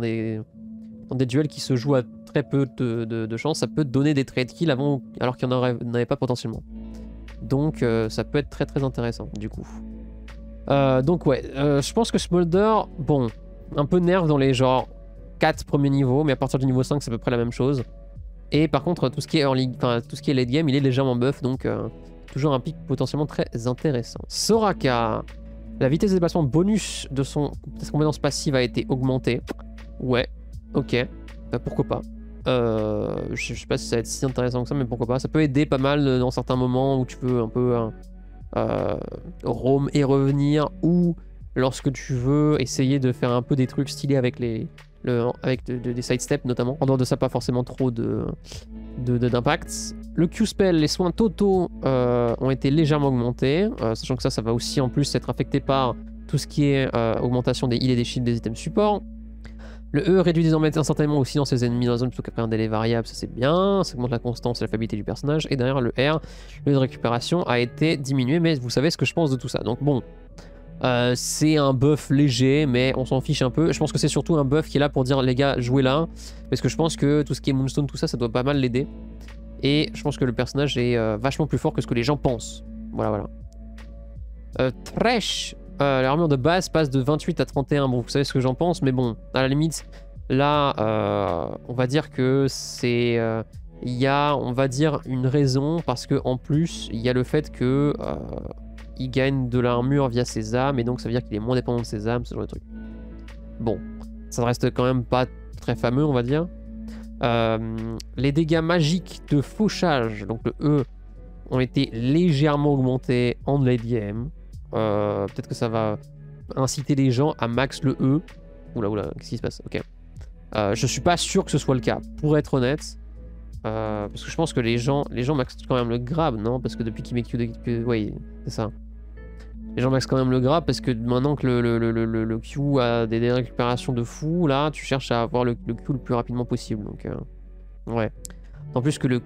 duels qui se jouent à très peu de chance, ça peut te donner des trade kills alors qu'il n'y en avait pas potentiellement. Donc ça peut être très très intéressant du coup. Donc ouais, je pense que Smolder, bon, un peu nerf dans les genre 4 premiers niveaux, mais à partir du niveau 5 c'est à peu près la même chose. Et par contre tout ce qui est tout ce qui est late game, il est légèrement buff, donc toujours un pic potentiellement très intéressant. Soraka, la vitesse de déplacement bonus de sa compétence passive a été augmentée. Ouais, ok, pourquoi pas. Je sais pas si ça va être si intéressant que ça, mais pourquoi pas. Ça peut aider pas mal dans certains moments où tu veux un peu roam et revenir, ou lorsque tu veux essayer de faire un peu des trucs stylés avec des sidesteps notamment. En dehors de ça, pas forcément trop d'impact. Le Q-spell, les soins totaux ont été légèrement augmentés, sachant que ça va aussi en plus être affecté par tout ce qui est augmentation des heals et des shields des items support. Le E réduit désormais instantanément aussi dans ses ennemis dans la zone plutôt qu'après un délai variable, ça c'est bien, ça augmente la constance et la fiabilité du personnage. Et derrière le R, le de récupération a été diminué, mais vous savez ce que je pense de tout ça. Donc bon, c'est un buff léger, mais on s'en fiche un peu. Je pense que c'est surtout un buff qui est là pour dire les gars, jouez là, parce que je pense que tout ce qui est Moonstone, tout ça, ça doit pas mal l'aider. Et je pense que le personnage est vachement plus fort que ce que les gens pensent. Voilà. Thresh, l'armure de base passe de 28 à 31. Bon, vous savez ce que j'en pense, mais bon, à la limite, là, on va dire que c'est... il y a, on va dire, une raison, parce que en plus, il y a le fait que il gagne de l'armure via ses âmes, et donc ça veut dire qu'il est moins dépendant de ses âmes, ce genre de truc. Bon, ça ne reste quand même pas très fameux, on va dire. Les dégâts magiques de fauchage, donc le E, ont été légèrement augmentés en late game. Peut-être que ça va inciter les gens à max le E. Oula, qu'est-ce qui se passe? Ok. Je suis pas sûr que ce soit le cas, pour être honnête. Parce que je pense que les gens maxent quand même le grab, non? Parce que depuis qu'il met Q... Oui, c'est ça. Les gens maxent quand même le grab parce que maintenant que le Q a des récupérations de fou, là, tu cherches à avoir le Q le plus rapidement possible. Donc, ouais. En plus que le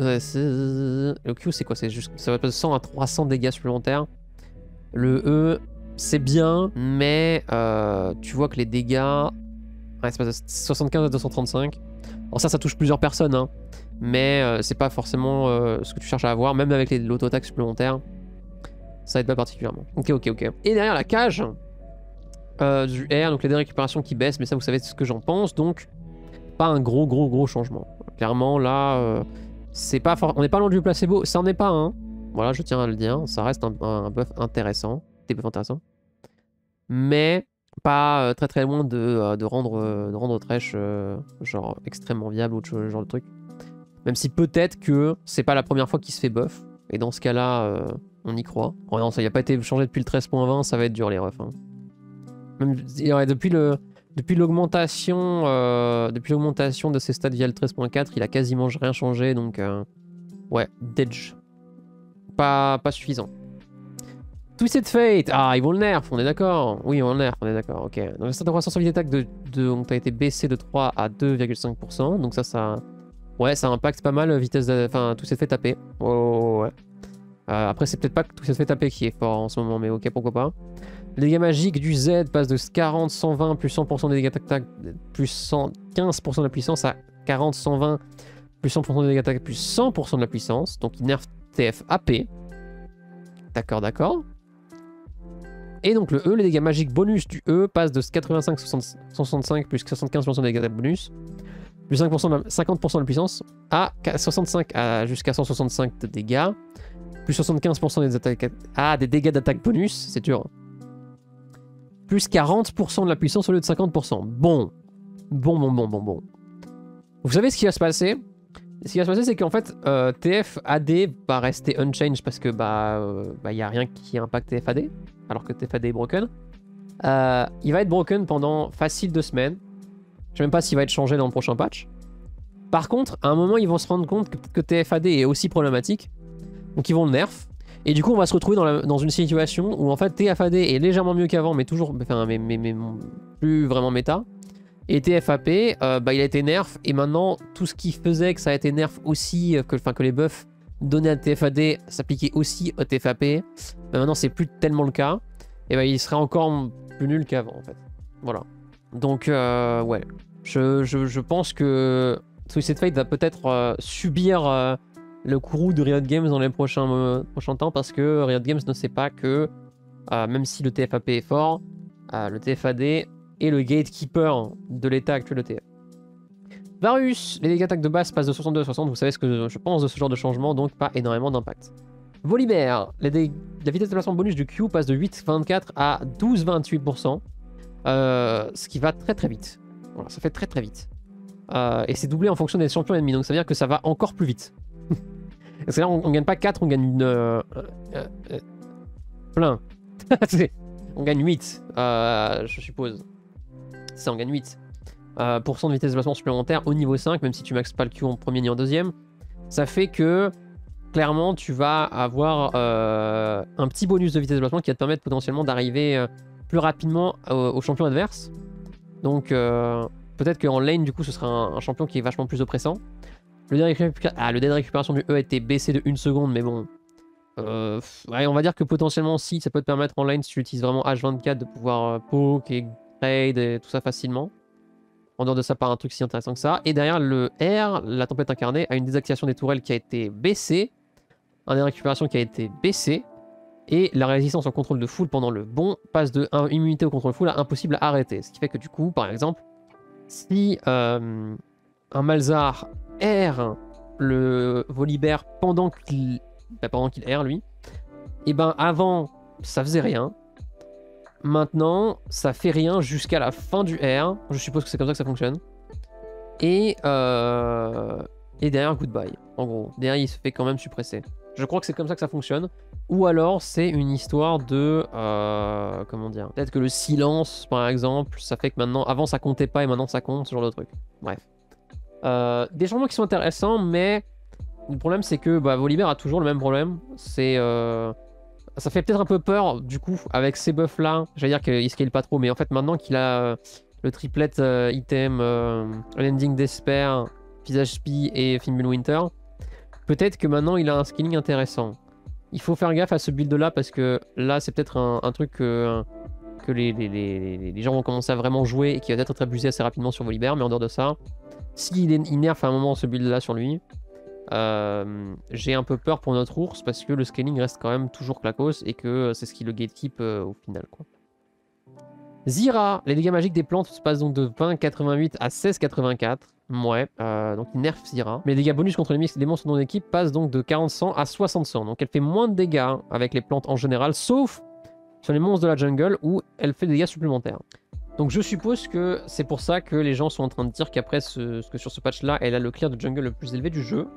Q, c'est quoi? C'est juste, ça va passer de 100 à 300 dégâts supplémentaires. Le E, c'est bien, mais tu vois que les dégâts... Ouais, c'est pas 75 à 235. Alors ça touche plusieurs personnes, hein. Mais c'est pas forcément ce que tu cherches à avoir, même avec l'auto-attaque supplémentaire. Ça aide pas particulièrement. Ok. Et derrière la cage du R, donc les récupérations qui baissent, mais ça vous savez ce que j'en pense, donc pas un gros changement. Clairement là, c'est pas on n'est pas loin du placebo, ça en est pas un. Voilà, je tiens à le dire, ça reste un buff intéressant, des buffs intéressants. Mais pas très loin de rendre Thresh genre extrêmement viable ou autre genre de truc. Même si peut-être que c'est pas la première fois qu'il se fait buff. Et dans ce cas-là, on y croit. Oh non, ça n'a pas été changé depuis le 13.20, ça va être dur les refs. Hein. Même, ouais, depuis l'augmentation de ses stats via le 13.4, il a quasiment rien changé. Donc ouais, Dedge. Pas suffisant. Twisted Fate, ils vont le nerf, on est d'accord. Oui, on le nerf, on est d'accord, ok. Donc la stat de croissance sur d'attaque donc a été baissé de 3 à 2,5%. Donc ça... Ouais, ça impacte pas mal vitesse enfin, Twisted Fate taper. Ouais. Après, c'est peut-être pas que Twisted Fate taper qui est fort en ce moment, mais ok, pourquoi pas. Les dégâts magiques du Z passent de 40, 120, plus 100% des dégâts d'attaque, plus 115% de la puissance à 40, 120, plus 100% des dégâts d'attaque, plus 100% de la puissance. Donc il nerf TF AP. D'accord. Et donc le E, les dégâts magiques bonus du E passent de 85, 65 plus 75% des dégâts d'attaque bonus, plus 50% de la puissance, à 65 jusqu'à 165 de dégâts, plus 75% des attaques... des dégâts d'attaque bonus, c'est dur. Plus 40% de la puissance au lieu de 50%. Bon. Vous savez ce qui va se passer? Ce qui va se passer, c'est qu'en fait, TF AD va rester unchanged parce que y a rien qui impacte TF AD, alors que TF AD est broken. Il va être broken pendant facile 2 semaines. Je sais même pas s'il va être changé dans le prochain patch. Par contre, à un moment, ils vont se rendre compte que peut-être que TFAD est aussi problématique. Donc ils vont le nerf. Et du coup, on va se retrouver dans une situation où en fait TFAD est légèrement mieux qu'avant, mais toujours, enfin, mais plus vraiment méta. Et TFAP, il a été nerf. Et maintenant, tout ce qui faisait que ça a été nerf aussi, que les buffs donnés à TFAD s'appliquaient aussi au TFAP, maintenant c'est plus tellement le cas. Et il serait encore plus nul qu'avant en fait. Voilà. Donc ouais, je pense que Twisted Fate va peut-être subir le courroux de Riot Games dans les prochains temps parce que Riot Games ne sait pas que même si le TFAP est fort, le TFAD est le gatekeeper de l'état actuel de TF. Varus, les dégâts d'attaque de base passent de 62 à 60, vous savez ce que je pense de ce genre de changement, donc pas énormément d'impact. Volibear, la vitesse de déplacement bonus du Q passe de 8,24 à 12,28%. Ce qui va très vite. Voilà, ça fait très vite. Et c'est doublé en fonction des champions ennemis, donc ça veut dire que ça va encore plus vite. Parce que là, on gagne pas 4, on gagne plein. On gagne 8, je suppose. Ça, on gagne 8. % de vitesse de déplacement supplémentaire au niveau 5, même si tu maxes pas le Q en premier ni en deuxième. Ça fait que, clairement, tu vas avoir un petit bonus de vitesse de déplacement qui va te permettre potentiellement d'arriver plus rapidement au champion adverse. Donc peut-être qu'en lane du coup ce sera un champion qui est vachement plus oppressant. Le délai de récupération du E a été baissé de 1 seconde, mais bon. Ouais, on va dire que potentiellement si ça peut te permettre en lane si tu utilises vraiment H24 de pouvoir poke et trade et tout ça facilement. En dehors de ça, pas un truc si intéressant que ça. Et derrière le R, la tempête incarnée a une désactivation des tourelles qui a été baissée, un des récupérations qui a été baissé. Et la résistance au contrôle de foule pendant le bond passe de immunité au contrôle foule à impossible à arrêter. Ce qui fait que du coup, par exemple, si un Malzahar erre le Volibear pendant qu'il erre lui, et ben avant ça faisait rien. Maintenant ça fait rien jusqu'à la fin du R. Je suppose que c'est comme ça que ça fonctionne. Et derrière, goodbye. En gros, derrière, il se fait quand même suppresser. Je crois que c'est comme ça que ça fonctionne. Ou alors, c'est une histoire de... comment dire? Peut-être que le silence, par exemple, ça fait que maintenant... Avant, ça comptait pas et maintenant, ça compte, ce genre de truc. Bref. Des changements qui sont intéressants, mais... Le problème, c'est que Volibear a toujours le même problème. C'est... Ça fait peut-être un peu peur, du coup, avec ces buffs-là. J'allais dire qu'il scale pas trop, mais en fait, maintenant qu'il a le triplet item, Landing Despair, Visage Spi et Fimbul Winter, peut-être que maintenant, il a un scaling intéressant. Il faut faire gaffe à ce build-là, parce que là, c'est peut-être un truc que les gens vont commencer à vraiment jouer et qui va peut-être être abusé assez rapidement sur Volibear, mais en dehors de ça, s'il nerf à un moment ce build-là sur lui, j'ai un peu peur pour notre ours parce que le scaling reste quand même toujours clacos et que c'est ce qui le gatekeep au final, quoi. Zira, les dégâts magiques des plantes se passent donc de 20,88 à 16,84. Ouais, donc il nerf Zira. Mais les dégâts bonus contre les mix des monstres non équipe passent donc de 40-100 à 60-100. Donc elle fait moins de dégâts avec les plantes en général, sauf sur les monstres de la jungle où elle fait des dégâts supplémentaires. Donc je suppose que c'est pour ça que les gens sont en train de dire qu'après que sur ce patch là, elle a le clear de jungle le plus élevé du jeu.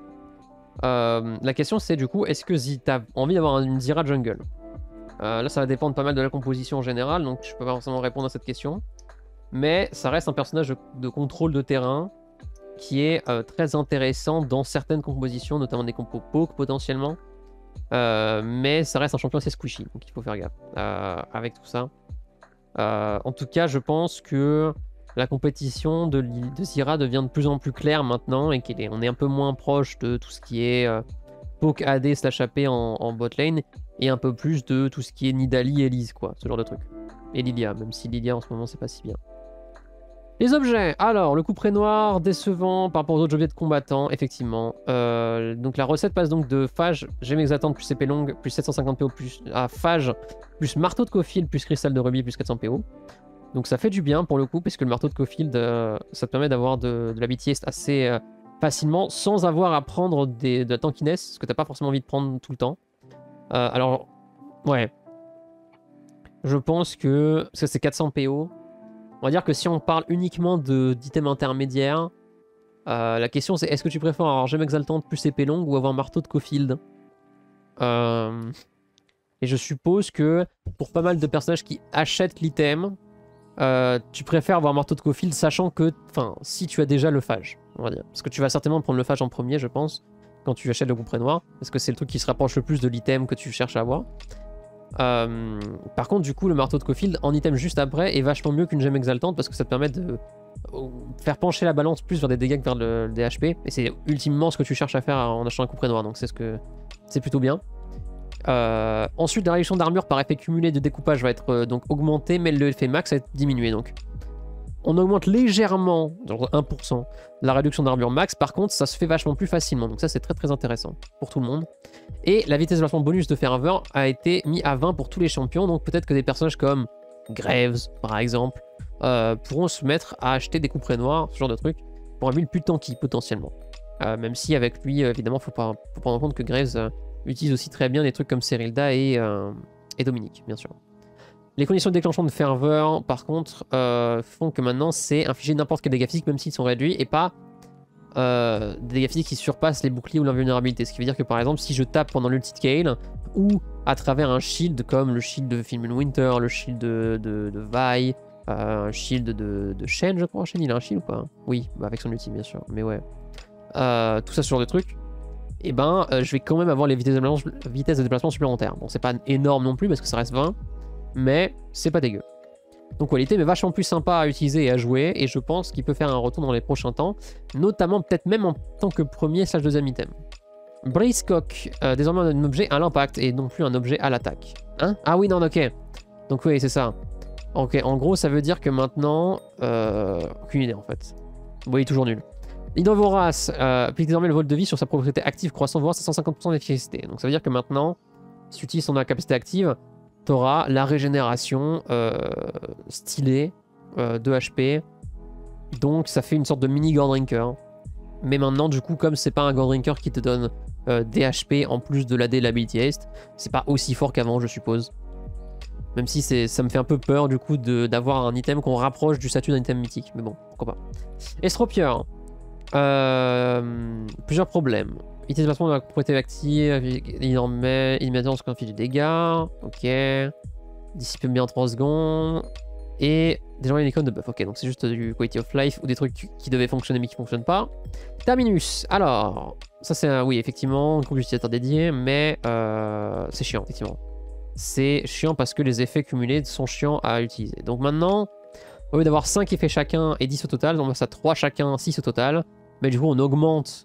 La question c'est du coup, est-ce que t'as envie d'avoir une Zira jungle? Là ça va dépendre pas mal de la composition en général, donc je peux pas forcément répondre à cette question. Mais ça reste un personnage de contrôle de terrain qui est très intéressant dans certaines compositions, notamment des compos poke potentiellement. Mais ça reste un champion assez squishy, donc il faut faire gaffe avec tout ça. En tout cas, je pense que la compétition de Zira devient de plus en plus claire maintenant et qu'on est un peu moins proche de tout ce qui est poke AD / AP en bot lane et un peu plus de tout ce qui est Nidalee et Lise, quoi, ce genre de truc. Et Lilia, même si Lilia en ce moment c'est pas si bien. Les objets, alors le couperet noir décevant par rapport aux autres objets de combattants, effectivement. Donc la recette passe donc de phage, gemme exaltante plus épée longue plus 750 PO plus à phage plus marteau de Cofield plus cristal de rubis plus 400 PO. Donc ça fait du bien pour le coup, puisque le marteau de Cofield, ça te permet d'avoir de la BTS assez facilement sans avoir à prendre de la tankiness, ce que t'as pas forcément envie de prendre tout le temps. Alors, ouais. Je pense que, parce que c'est 400 PO, on va dire que si on parle uniquement d'items intermédiaires, la question c'est est-ce que tu préfères avoir gemme exaltante plus épée longue ou avoir marteau de Cofield? Et je suppose que pour pas mal de personnages qui achètent l'item, tu préfères avoir marteau de Cofield, sachant que, enfin, si tu as déjà le phage, on va dire. Parce que tu vas certainement prendre le phage en premier, je pense, quand tu achètes le couperet noir, parce que c'est le truc qui se rapproche le plus de l'item que tu cherches à avoir. Par contre, du coup, le marteau de Cofield en item juste après est vachement mieux qu'une gemme exaltante parce que ça te permet de faire pencher la balance plus vers des dégâts que vers des HP. Et c'est ultimement ce que tu cherches à faire en achetant un couperet noir, donc c'est plutôt bien. Ensuite, la réduction d'armure par effet cumulé de découpage va être donc augmentée, mais l'effet max va être diminué. Donc, on augmente légèrement, genre 1%, la réduction d'armure max. Par contre, ça se fait vachement plus facilement. Donc ça, c'est très très intéressant pour tout le monde. Et la vitesse de lancement bonus de Fervor a été mis à 20 pour tous les champions. Donc peut-être que des personnages comme Graves, par exemple, pourront se mettre à acheter des couperets noirs, ce genre de truc, pour un build plus tanky potentiellement. Même si avec lui, évidemment, faut prendre en compte que Graves utilise aussi très bien des trucs comme Serilda et Dominique, bien sûr. Les conditions de déclenchement de ferveur, par contre, font que maintenant c'est infliger n'importe quel dégât physique, même s'ils sont réduits, et pas des dégâts physiques qui surpassent les boucliers ou l'invulnérabilité. Ce qui veut dire que par exemple, si je tape pendant l'ulti de Kayle, ou à travers un shield comme le shield de Fimbul Winter, le shield de Vi, un shield de Shen, je crois. Shen, il a un shield ou pas? Oui, bah avec son ulti, bien sûr, mais ouais. Tout ça, ce genre de trucs. Et ben, je vais quand même avoir les vitesses de déplacement supplémentaires. Bon, c'est pas énorme non plus parce que ça reste 20. Mais c'est pas dégueu. Donc ouais, l'item est vachement plus sympa à utiliser et à jouer, et je pense qu'il peut faire un retour dans les prochains temps, notamment peut-être même en tant que premier / deuxième item. Bracecock, désormais un objet à l'impact et non plus un objet à l'attaque. Hein? Ah oui, non, ok. Donc oui, c'est ça. Ok, en gros, ça veut dire que maintenant... aucune idée en fait. Oui, toujours nul. L'Innovoras applique désormais le vol de vie sur sa propriété active croissant, voire sa 150% d'efficacité. Donc ça veut dire que maintenant, si tu utilises son capacité active, t'auras la régénération stylée de HP. Donc ça fait une sorte de mini Gordrinker. Mais maintenant, du coup, comme c'est pas un Gordrinker qui te donne des HP en plus de l'AD et l'ability haste, c'est pas aussi fort qu'avant, je suppose. Même si ça me fait un peu peur, du coup, d'avoir un item qu'on rapproche du statut d'un item mythique. Mais bon, pourquoi pas. Estropieur. Plusieurs problèmes. Unité de déplacement de la propriété active, il en met immédiatement ce qu'on fait du dégât. Ok. Dissipe bien en 3 secondes. Et des gens une icône de buff. Ok, donc c'est juste du quality of life ou des trucs qui devaient fonctionner mais qui fonctionnent pas. Terminus. Alors, ça c'est oui, effectivement, un groupe d'utilisateurs dédié, mais c'est chiant, effectivement. C'est chiant parce que les effets cumulés sont chiants à utiliser. Donc maintenant, au lieu d'avoir 5 effets chacun et 10 au total, on passe à 3 chacun, 6 au total. Mais du coup, on augmente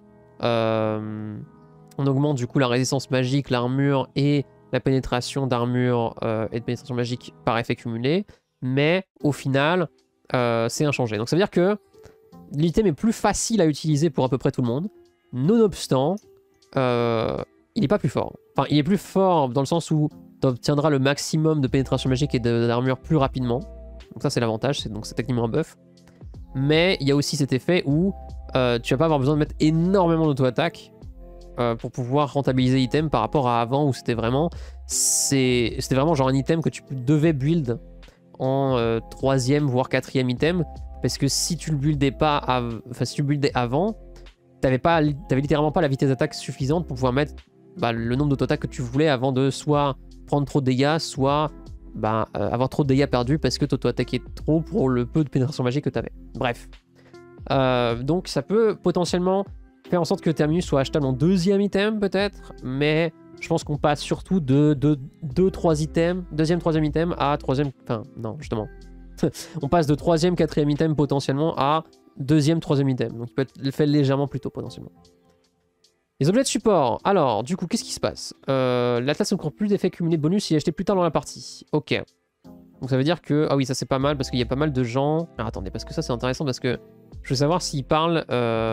du coup la résistance magique, l'armure et la pénétration d'armure et de pénétration magique par effet cumulé. Mais au final, c'est inchangé. Donc ça veut dire que l'item est plus facile à utiliser pour à peu près tout le monde. Nonobstant, il n'est pas plus fort. Enfin, il est plus fort dans le sens où tu obtiendras le maximum de pénétration magique et d'armure plus rapidement. Donc ça c'est l'avantage, donc c'est techniquement un buff. Mais il y a aussi cet effet où tu vas pas avoir besoin de mettre énormément d'auto-attaque pour pouvoir rentabiliser l'item par rapport à avant où c'était vraiment genre un item que tu devais build en 3e voire 4e item, parce que si tu le buildais pas si tu le buildais avant, t'avais littéralement pas la vitesse d'attaque suffisante pour pouvoir mettre le nombre d'auto-attaques que tu voulais avant de soit prendre trop de dégâts, soit avoir trop de dégâts perdus parce que t'auto-attaquais trop pour le peu de pénétration magique que t'avais. Bref. Donc ça peut potentiellement faire en sorte que Terminus soit achetable en 2e item peut-être, mais je pense qu'on passe surtout de 2-3 items, 2e, 3e item à 3e... Enfin, non, justement. On passe de 3e, 4e item potentiellement à 2e, 3e item. Donc il peut être fait légèrement plus tôt potentiellement. Les objets de support. Alors, du coup, qu'est-ce qui se passe? L'Atlas ne compte plus d'effets cumulés bonus s'il est acheté plus tard dans la partie. Ok. Donc ça veut dire que... Ah oui, ça c'est pas mal parce qu'il y a pas mal de gens... Alors attendez, parce que ça c'est intéressant parce que je veux savoir s'ils parlent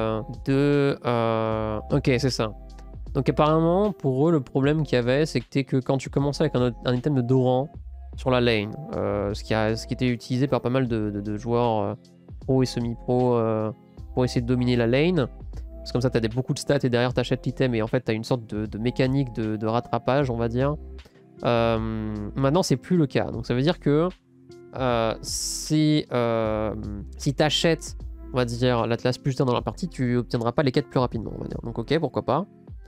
Ok, c'est ça. Donc apparemment, pour eux, le problème qu'il y avait, c'est que quand tu commençais avec un item de Doran sur la lane, ce qui était utilisé par pas mal de joueurs pro et semi-pro pour essayer de dominer la lane, parce que comme ça, tu as beaucoup de stats et derrière, tu achètes l'item et en fait, tu as une sorte de mécanique de rattrapage, on va dire. Maintenant, c'est plus le cas. Donc ça veut dire que si tu achètes, on va dire, l'Atlas plus tard dans la partie, tu obtiendras pas les quêtes plus rapidement, on va dire. Donc ok, pourquoi pas.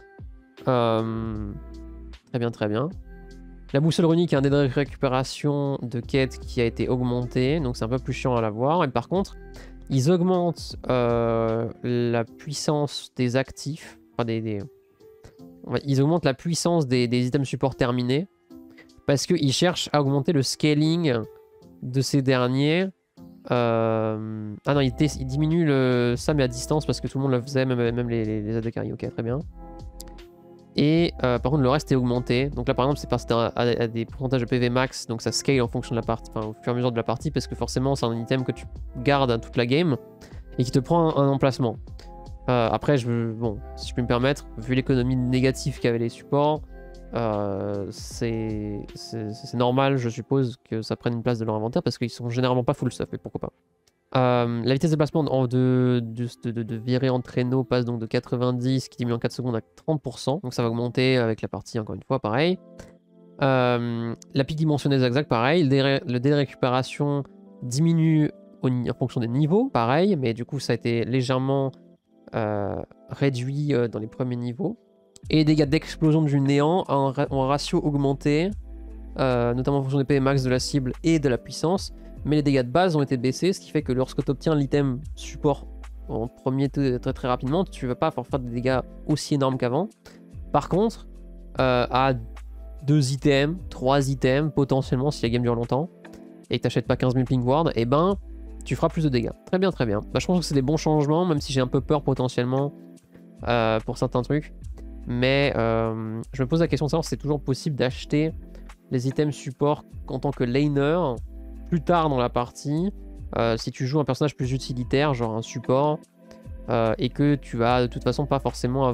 Très bien, très bien. La boussole runique a un délai de récupération de quête qui a été augmenté, donc c'est un peu plus chiant à l'avoir. Et par contre, ils augmentent la puissance des actifs, enfin ils augmentent la puissance des items support terminés, parce qu'ils cherchent à augmenter le scaling de ces derniers. Ah non, ils diminuent ça mais à distance parce que tout le monde le faisait, même les aides de carry. Ok, très bien. Et par contre le reste est augmenté. Donc là par exemple c'est passé à des pourcentages de PV max, donc ça scale en fonction de la partie, enfin au fur et à mesure de la partie, parce que forcément c'est un item que tu gardes à toute la game et qui te prend un emplacement. Après bon, si je peux me permettre, vu l'économie négative qu'avaient les supports, c'est normal je suppose que ça prenne une place de leur inventaire parce qu'ils sont généralement pas full stuff, mais pourquoi pas. La vitesse de déplacement de virer en traîneau passe donc de 90 qui diminue en 4 secondes à 30%. Donc ça va augmenter avec la partie encore une fois, pareil. La pique dimensionnée zigzag, pareil. Le délai de récupération diminue en fonction des niveaux, pareil. Mais du coup ça a été légèrement réduit dans les premiers niveaux. Et les dégâts d'explosion du néant en ratio augmenté, notamment en fonction des PV max de la cible et de la puissance. Mais les dégâts de base ont été baissés, ce qui fait que lorsque tu obtiens l'item support en premier très très rapidement, tu ne vas pas faire des dégâts aussi énormes qu'avant. Par contre, à 2 items, 3 items, potentiellement si la game dure longtemps, et que tu n'achètes pas 15 000 Pink Ward, et ben tu feras plus de dégâts. Très bien, très bien. Je pense que c'est des bons changements, même si j'ai un peu peur potentiellement pour certains trucs. Mais je me pose la question de savoir si c'est toujours possible d'acheter les items support en tant que laner plus tard dans la partie, si tu joues un personnage plus utilitaire, genre un support, et que tu vas de toute façon pas forcément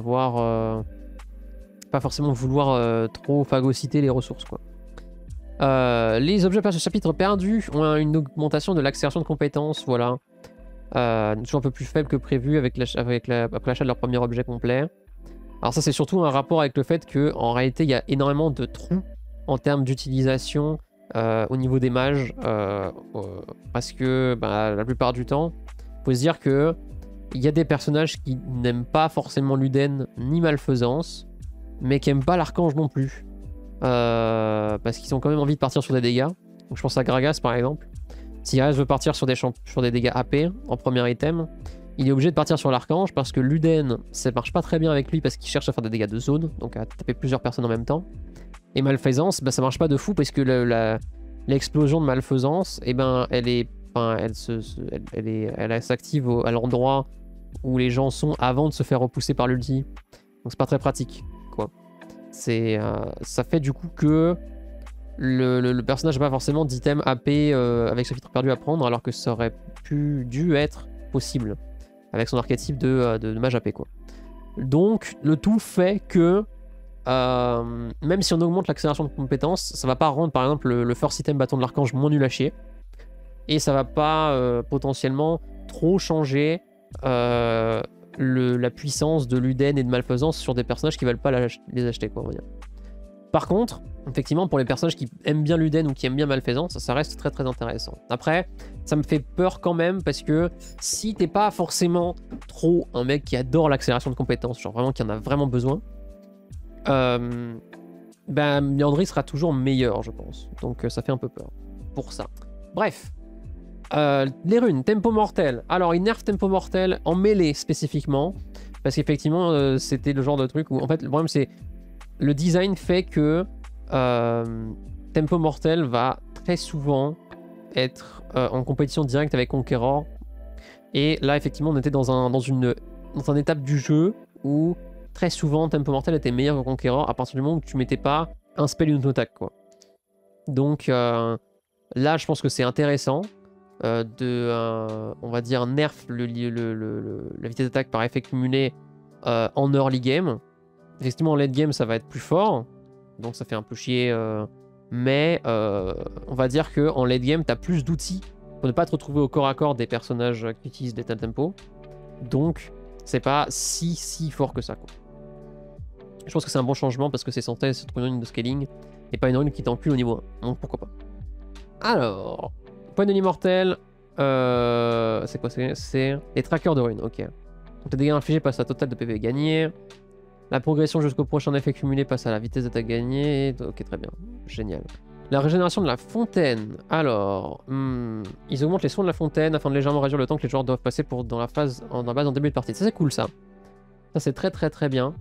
vouloir trop phagocyter les ressources, quoi. Les objets de chapitre perdus ont une augmentation de l'accélération de compétences, voilà. Toujours un peu plus faible que prévu après l'achat de leur premier objet complet. Alors ça c'est surtout un rapport avec le fait que en réalité il y a énormément de trous en termes d'utilisation au niveau des mages, parce que la plupart du temps, faut se dire que il y a des personnages qui n'aiment pas forcément Luden ni Malfaisance, mais qui n'aiment pas l'Archange non plus. Parce qu'ils ont quand même envie de partir sur des dégâts. Donc je pense à Gragas par exemple. Si Gragas veut partir sur des dégâts AP en premier item, il est obligé de partir sur l'Archange parce que Luden, ça marche pas très bien avec lui parce qu'il cherche à faire des dégâts de zone, donc à taper plusieurs personnes en même temps. Et Malfaisance, bah, ça marche pas de fou parce que l'explosion de Malfaisance, eh ben, elle s'active à l'endroit où les gens sont avant de se faire repousser par l'ulti. Donc c'est pas très pratique, quoi. Ça fait du coup que le personnage n'a pas forcément d'item AP avec ce filtre perdu à prendre, alors que ça aurait dû être possible avec son archétype de mage AP, quoi. Donc le tout fait que même si on augmente l'accélération de compétences, ça va pas rendre par exemple le first item bâton de l'archange moins nul à chier, et ça va pas potentiellement trop changer la puissance de Luden et de Malfaisance sur des personnages qui veulent pas les acheter, quoi, on va dire. Par contre, effectivement, pour les personnages qui aiment bien Luden ou qui aiment bien Malfaisance, ça reste très très intéressant. Après, ça me fait peur quand même parce que si t'es pas forcément trop un mec qui adore l'accélération de compétences, genre vraiment qui en a vraiment besoin, ben Liandry sera toujours meilleur, je pense. Donc ça fait un peu peur pour ça. Bref. Les runes, tempo mortel. Alors, il nerf tempo mortel en mêlée spécifiquement. Parce qu'effectivement, c'était le genre de truc où, en fait, le problème c'est le design fait que tempo mortel va très souvent être en compétition directe avec Conqueror. Et là, effectivement, on était dans une étape du jeu où très souvent tempo mortel était meilleur que Conqueror à partir du moment où tu mettais pas un spell une attaque, quoi. Donc là, je pense que c'est intéressant. On va dire nerf la vitesse d'attaque par effet cumulé en early game. Effectivement en late game ça va être plus fort, donc ça fait un peu chier, mais on va dire que en late game t'as plus d'outils pour ne pas te retrouver au corps à corps des personnages qui utilisent des tels tempos, donc c'est pas si fort que ça, quoi. Je pense que c'est un bon changement parce que c'est censé être une rune de scaling et pas une rune qui t'encule au niveau 1, donc pourquoi pas. Alors, point de l'immortel, c'est quoi? C'est les trackers de runes, ok. Donc les dégâts infligés passent à total de PV gagné. La progression jusqu'au prochain effet cumulé passe à la vitesse d'attaque gagnée. Ok, très bien, génial. La régénération de la fontaine. Alors, ils augmentent les soins de la fontaine afin de légèrement réduire le temps que les joueurs doivent passer dans la base en début de partie. Ça c'est cool ça. Ça c'est très bien.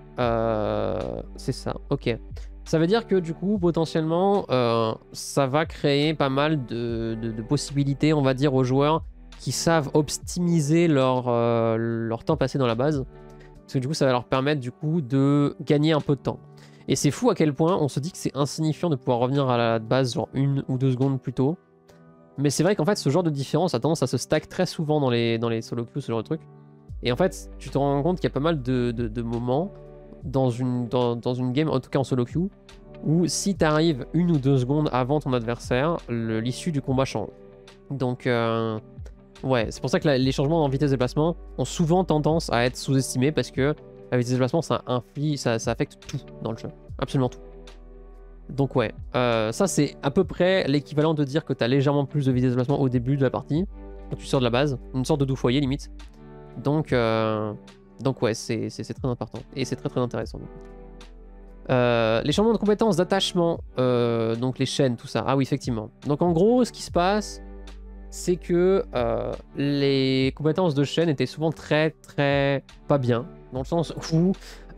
C'est ça, ok. Ça veut dire que du coup, potentiellement, ça va créer pas mal de possibilités, on va dire, aux joueurs qui savent optimiser leur temps passé dans la base. Parce que du coup, ça va leur permettre du coup de gagner un peu de temps. Et c'est fou à quel point on se dit que c'est insignifiant de pouvoir revenir à la base genre 1 ou 2 secondes plus tôt. Mais c'est vrai qu'en fait, ce genre de différence a tendance à se stack très souvent dans les solo queues, ce genre de truc. Et en fait, tu te rends compte qu'il y a pas mal de moments dans une game, en tout cas en solo queue, où si tu arrives 1 ou 2 secondes avant ton adversaire, l'issue du combat change. Donc, ouais, c'est pour ça que les changements en vitesse de déplacement ont souvent tendance à être sous-estimés parce que la vitesse de déplacement, ça affecte tout dans le jeu. Absolument tout. Donc, ouais, ça c'est à peu près l'équivalent de dire que tu as légèrement plus de vitesse de déplacement au début de la partie, quand tu sors de la base, une sorte de doux foyer limite. Donc ouais, c'est très important et c'est très intéressant. Les changements de compétences, d'attachement, donc les chaînes, tout ça. Ah oui, effectivement. Donc en gros, ce qui se passe, c'est que les compétences de chaîne étaient souvent très pas bien, dans le sens où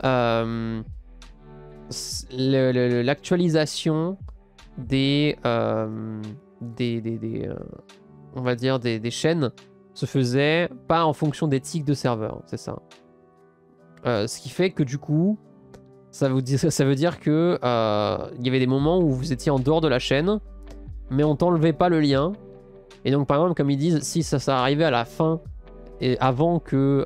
l'actualisation on va dire des chaînes se faisait pas en fonction des tics de serveur, c'est ça. Ce qui fait que du coup, ça veut dire que il y avait des moments où vous étiez en dehors de la chaîne, mais on t'enlevait pas le lien. Et donc par exemple, comme ils disent, si ça arrivait à la fin et avant que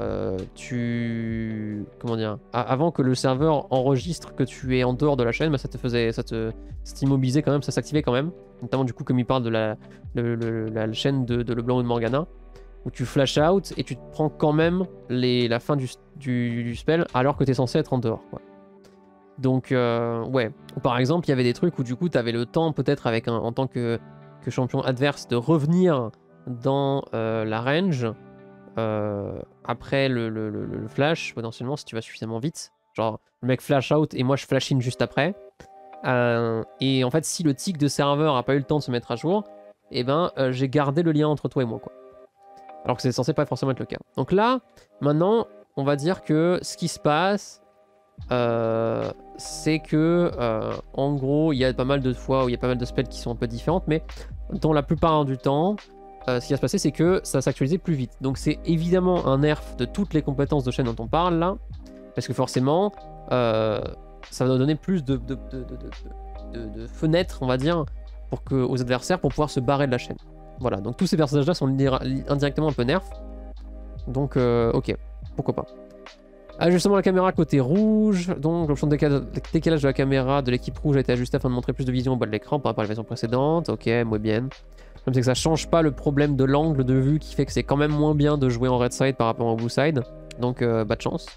avant que le serveur enregistre que tu es en dehors de la chaîne, bah, ça t'immobilisait quand même, ça s'activait quand même. Notamment du coup comme il parle de la chaîne de Leblanc ou de Morgana, où tu flash out et tu te prends quand même la fin du spell alors que tu es censé être en dehors, quoi. Donc ouais. Ou par exemple il y avait des trucs où du coup tu avais le temps peut-être en tant que champion adverse de revenir dans la range après le flash, potentiellement, si tu vas suffisamment vite. Genre, le mec flash out et moi je flash in juste après. Et en fait, si le tick de serveur a pas eu le temps de se mettre à jour, et ben j'ai gardé le lien entre toi et moi, quoi. Alors que c'est censé pas forcément être le cas. Donc là, maintenant, on va dire que ce qui se passe, c'est que, en gros, il y a pas mal de fois où il y a pas mal de spells qui sont un peu différentes, mais dans la plupart du temps, ce qui va se passer, c'est que ça va s'actualiser plus vite. Donc c'est évidemment un nerf de toutes les compétences de chaîne dont on parle là, parce que forcément, ça va donner plus de fenêtres, on va dire, aux adversaires pour pouvoir se barrer de la chaîne. Voilà, donc tous ces personnages-là sont indirectement un peu nerfs. Donc, ok, pourquoi pas. Ajustement de la caméra côté rouge. Donc, l'option de décalage de la caméra de l'équipe rouge a été ajustée afin de montrer plus de vision au bas de l'écran par rapport à la version précédente. Ok, muy bien. Le problème, c'est que ça change pas le problème de l'angle de vue qui fait que c'est quand même moins bien de jouer en red side par rapport au blue side. Donc, pas de chance.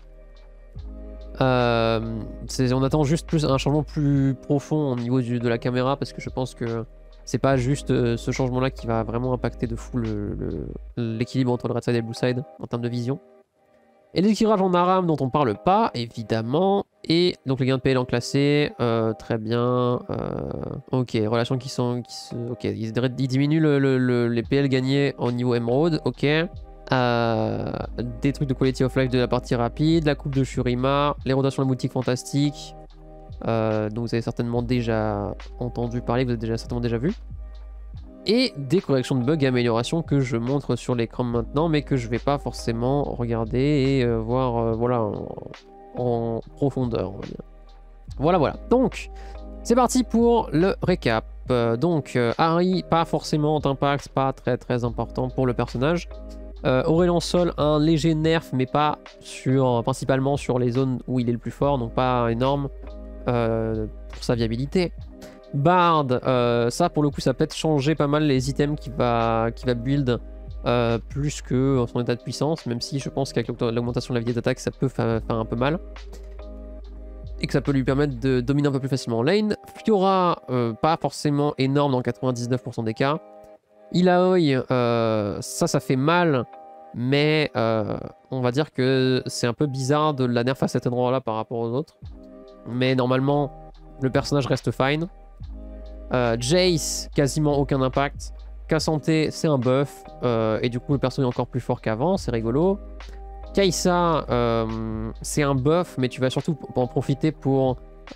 On attend juste un changement plus profond au niveau de la caméra parce que je pense que c'est pas juste ce changement-là qui va vraiment impacter de fou l'équilibre entre le red side et le blue side en termes de vision. Et l'équilibrage en ARAM dont on parle pas, évidemment. Et donc les gains de PL en classé, très bien. Ok, relations qui sont... ok, ils diminuent les PL gagnés au niveau Emerald, ok. Des trucs de quality of life de la partie rapide, la coupe de Shurima, les rotations de la boutique fantastique. Donc vous avez certainement déjà entendu parler, vous avez certainement déjà vu. Et des corrections de bugs et améliorations que je montre sur l'écran maintenant, mais que je vais pas forcément regarder et voir voilà, en profondeur, on va dire. Voilà, voilà. Donc, c'est parti pour le récap. Donc, Harry, pas forcément d'impact, pas très très important pour le personnage. Aurélien Sol, un léger nerf, mais pas principalement sur les zones où il est le plus fort, donc pas énorme pour sa viabilité. Bard, ça pour le coup ça peut être changer pas mal les items qui va build plus que son état de puissance, même si je pense qu'avec l'augmentation de la vitesse d'attaque ça peut faire un peu mal. Et que ça peut lui permettre de dominer un peu plus facilement en lane. Fiora, pas forcément énorme dans 99% des cas. Ilaoi, ça fait mal, mais on va dire que c'est un peu bizarre de la nerf à cet endroit-là par rapport aux autres. Mais normalement, le personnage reste fine. Jace, quasiment aucun impact. Cassante, c'est un buff. Et du coup, le personnage est encore plus fort qu'avant, c'est rigolo. Kai'Sa, c'est un buff, mais tu vas surtout en profiter pour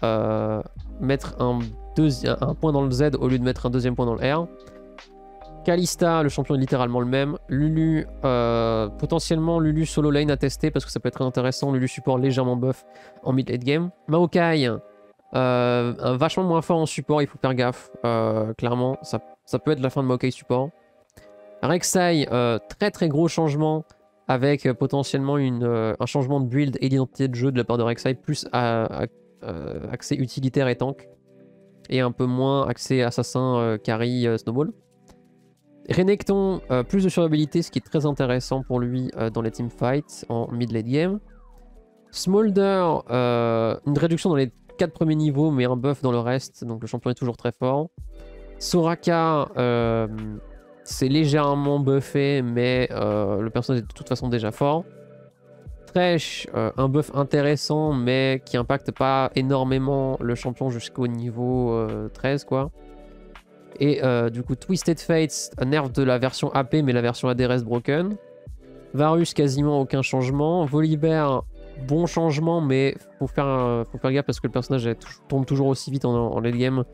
mettre un point dans le Z au lieu de mettre un deuxième point dans le R. Kalista, le champion est littéralement le même. Lulu, potentiellement Lulu solo lane à tester parce que ça peut être très intéressant. Lulu support légèrement buff en mid-late game. Maokai, vachement moins fort en support, il faut faire gaffe. Clairement, ça peut être la fin de Maokai support. Rek'Sai, très très gros changement avec potentiellement un changement de build et d'identité de jeu de la part de Rek'Sai, plus accès utilitaire et tank. Et un peu moins accès assassin, carry, snowball. Renekton, plus de survivabilité, ce qui est très intéressant pour lui dans les teamfights en mid-late game. Smolder, une réduction dans les 4 premiers niveaux, mais un buff dans le reste, donc le champion est toujours très fort. Soraka, c'est légèrement buffé, mais le personnage est de toute façon déjà fort. Thresh, un buff intéressant, mais qui impacte pas énormément le champion jusqu'au niveau 13, quoi. Et du coup, Twisted Fates, un nerf de la version AP, mais la version AD reste broken. Varus, quasiment aucun changement. Volibear, bon changement, mais faut faire gaffe parce que le personnage tombe toujours aussi vite en late game.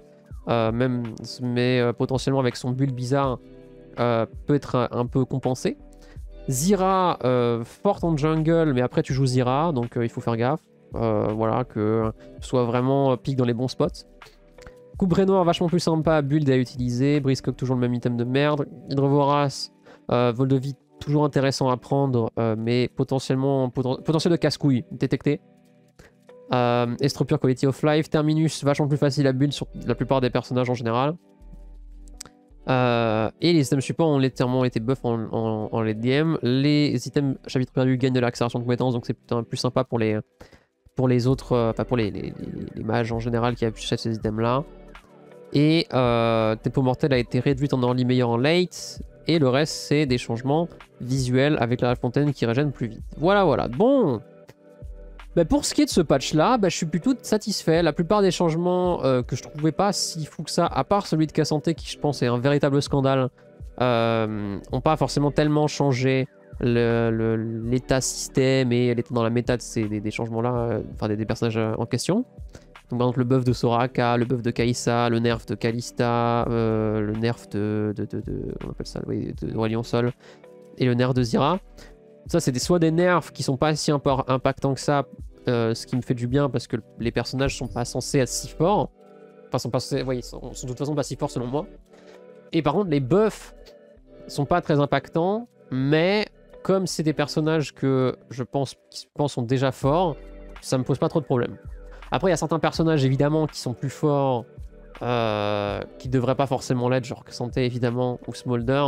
Mais potentiellement avec son build bizarre, peut être un peu compensé. Zira, forte en jungle, mais après tu joues Zira, donc il faut faire gaffe. Voilà, que tu sois vraiment pique dans les bons spots. Coupe Noir, vachement plus sympa à build et à utiliser. Briscoe, toujours le même item de merde. Hydrovorace, vol de vie, toujours intéressant à prendre, mais potentiel de casse-couille détecté. Estropure, quality of life. Terminus, vachement plus facile à build sur la plupart des personnages en général. Et les items support ont littéralement été buff en late game. Les items chapitre perdu gagnent de l'accélération de compétences, donc c'est plutôt plus sympa pour les autres, enfin pour les mages en général qui achètent ces items là. Et Tempo Mortel a été réduite en early meilleur en late. et le reste c'est des changements visuels avec la fontaine qui régène plus vite. Voilà, voilà. Bon, bah pour ce qui est de ce patch là, bah je suis plutôt satisfait. La plupart des changements que je trouvais pas si fou que ça, à part celui de Cassante qui je pense est un véritable scandale, ont pas forcément tellement changé l'état système et l'état dans la méta des changements là, enfin des personnages en question. Donc par exemple le buff de Soraka, le buff de Kaisa, le nerf de Kalista, le nerf on appelle ça, oui, de Roi Lion Sol, et le nerf de Zyra. Ça c'est soit des nerfs qui sont pas si impactants que ça, ce qui me fait du bien parce que les personnages sont pas censés être si forts. Enfin sont pas censés, ils sont de toute façon pas si forts selon moi. Et par contre les buffs sont pas très impactants, mais comme c'est des personnages que je pense sont déjà forts, ça me pose pas trop de problèmes. Après, il y a certains personnages, évidemment, qui sont plus forts, qui devraient pas forcément l'être, genre Santé, évidemment, ou Smolder,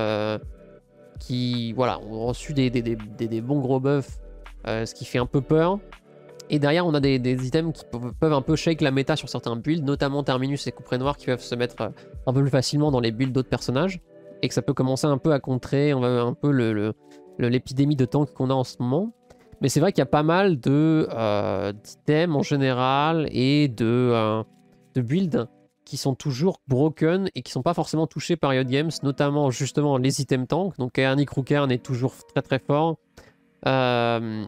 qui, voilà, ont reçu des bons gros buffs, ce qui fait un peu peur. Et derrière, on a des items qui peuvent un peu shake la méta sur certains builds, notamment Terminus et Couperet Noir, qui peuvent se mettre un peu plus facilement dans les builds d'autres personnages, et que ça peut commencer un peu à contrer un peu l'épidémie de tank qu'on a en ce moment. Mais c'est vrai qu'il y a pas mal d'items en général et de builds qui sont toujours broken et qui sont pas forcément touchés par Riot Games, notamment justement les items tank. Donc Kaernik Rookern est toujours très très fort. Comment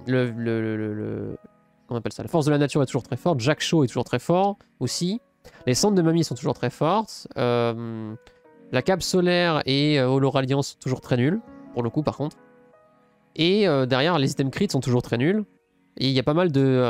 on appelle ça, la force de la nature est toujours très forte. Jack Shaw est toujours très fort aussi. Les cendres de mamie sont toujours très fortes. La cape solaire et Holo Radiance sont toujours très nuls, pour le coup par contre. Et derrière, les items crits sont toujours très nuls. Et il y a pas mal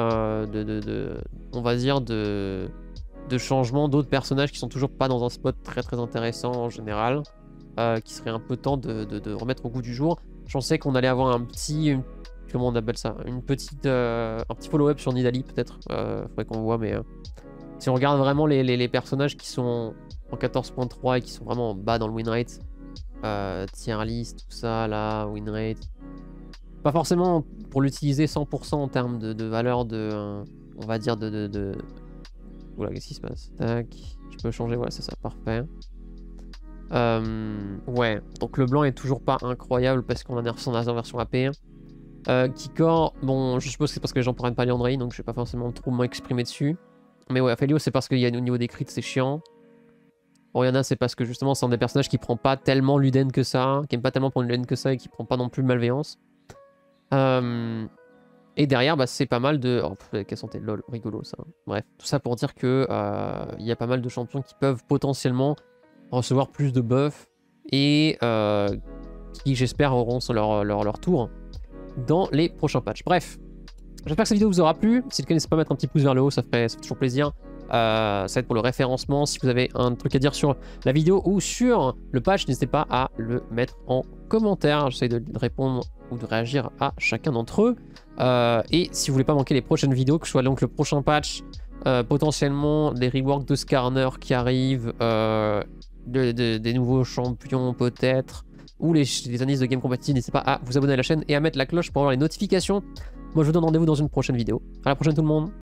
on va dire, de changements d'autres personnages qui sont toujours pas dans un spot très très intéressant en général. Qui serait un peu temps de remettre au goût du jour. Je pensais qu'on allait avoir comment on appelle ça, un petit follow-up sur Nidalee peut-être. Faudrait qu'on voit, mais si on regarde vraiment les personnages qui sont en 14.3 et qui sont vraiment bas dans le win rate, tier list, tout ça là, win rate. Pas forcément pour l'utiliser 100% en termes de valeur on va dire Oula, qu'est-ce qui se passe? Tac, je peux changer, ouais, c'est ça, parfait. Ouais, donc le blanc est toujours pas incroyable parce qu'on a nerf son en version AP. Kikor, bon, je suppose que c'est parce que les gens prennent pas Liandrei, donc je vais pas forcément trop m'exprimer dessus. Mais ouais, Aphelios, c'est parce qu'il y a au niveau des crits, c'est chiant. Oriana, c'est parce que justement, c'est un des personnages qui prend pas tellement Luden que ça, qui aime pas tellement prendre Luden que ça et qui prend pas non plus Malveillance. Et derrière, bah, c'est pas mal de... Oh, quelle santé, lol, rigolo ça. Bref, tout ça pour dire que y a pas mal de champions qui peuvent potentiellement recevoir plus de buffs et qui, j'espère, auront leur tour dans les prochains patchs. Bref, j'espère que cette vidéo vous aura plu. Si le cas, n'hésitez pas à mettre un petit pouce vers le haut, ça fait toujours plaisir. Ça va être pour le référencement. Si vous avez un truc à dire sur la vidéo ou sur le patch, n'hésitez pas à le mettre en commentaire. J'essaie de répondre ou de réagir à chacun d'entre eux. Et si vous voulez pas manquer les prochaines vidéos, que ce soit donc le prochain patch, potentiellement des reworks de Skarner qui arrivent, des nouveaux champions peut-être, ou les analyses de game competitive, n'hésitez pas à vous abonner à la chaîne et à mettre la cloche pour avoir les notifications. Moi je vous donne rendez-vous dans une prochaine vidéo. À la prochaine tout le monde.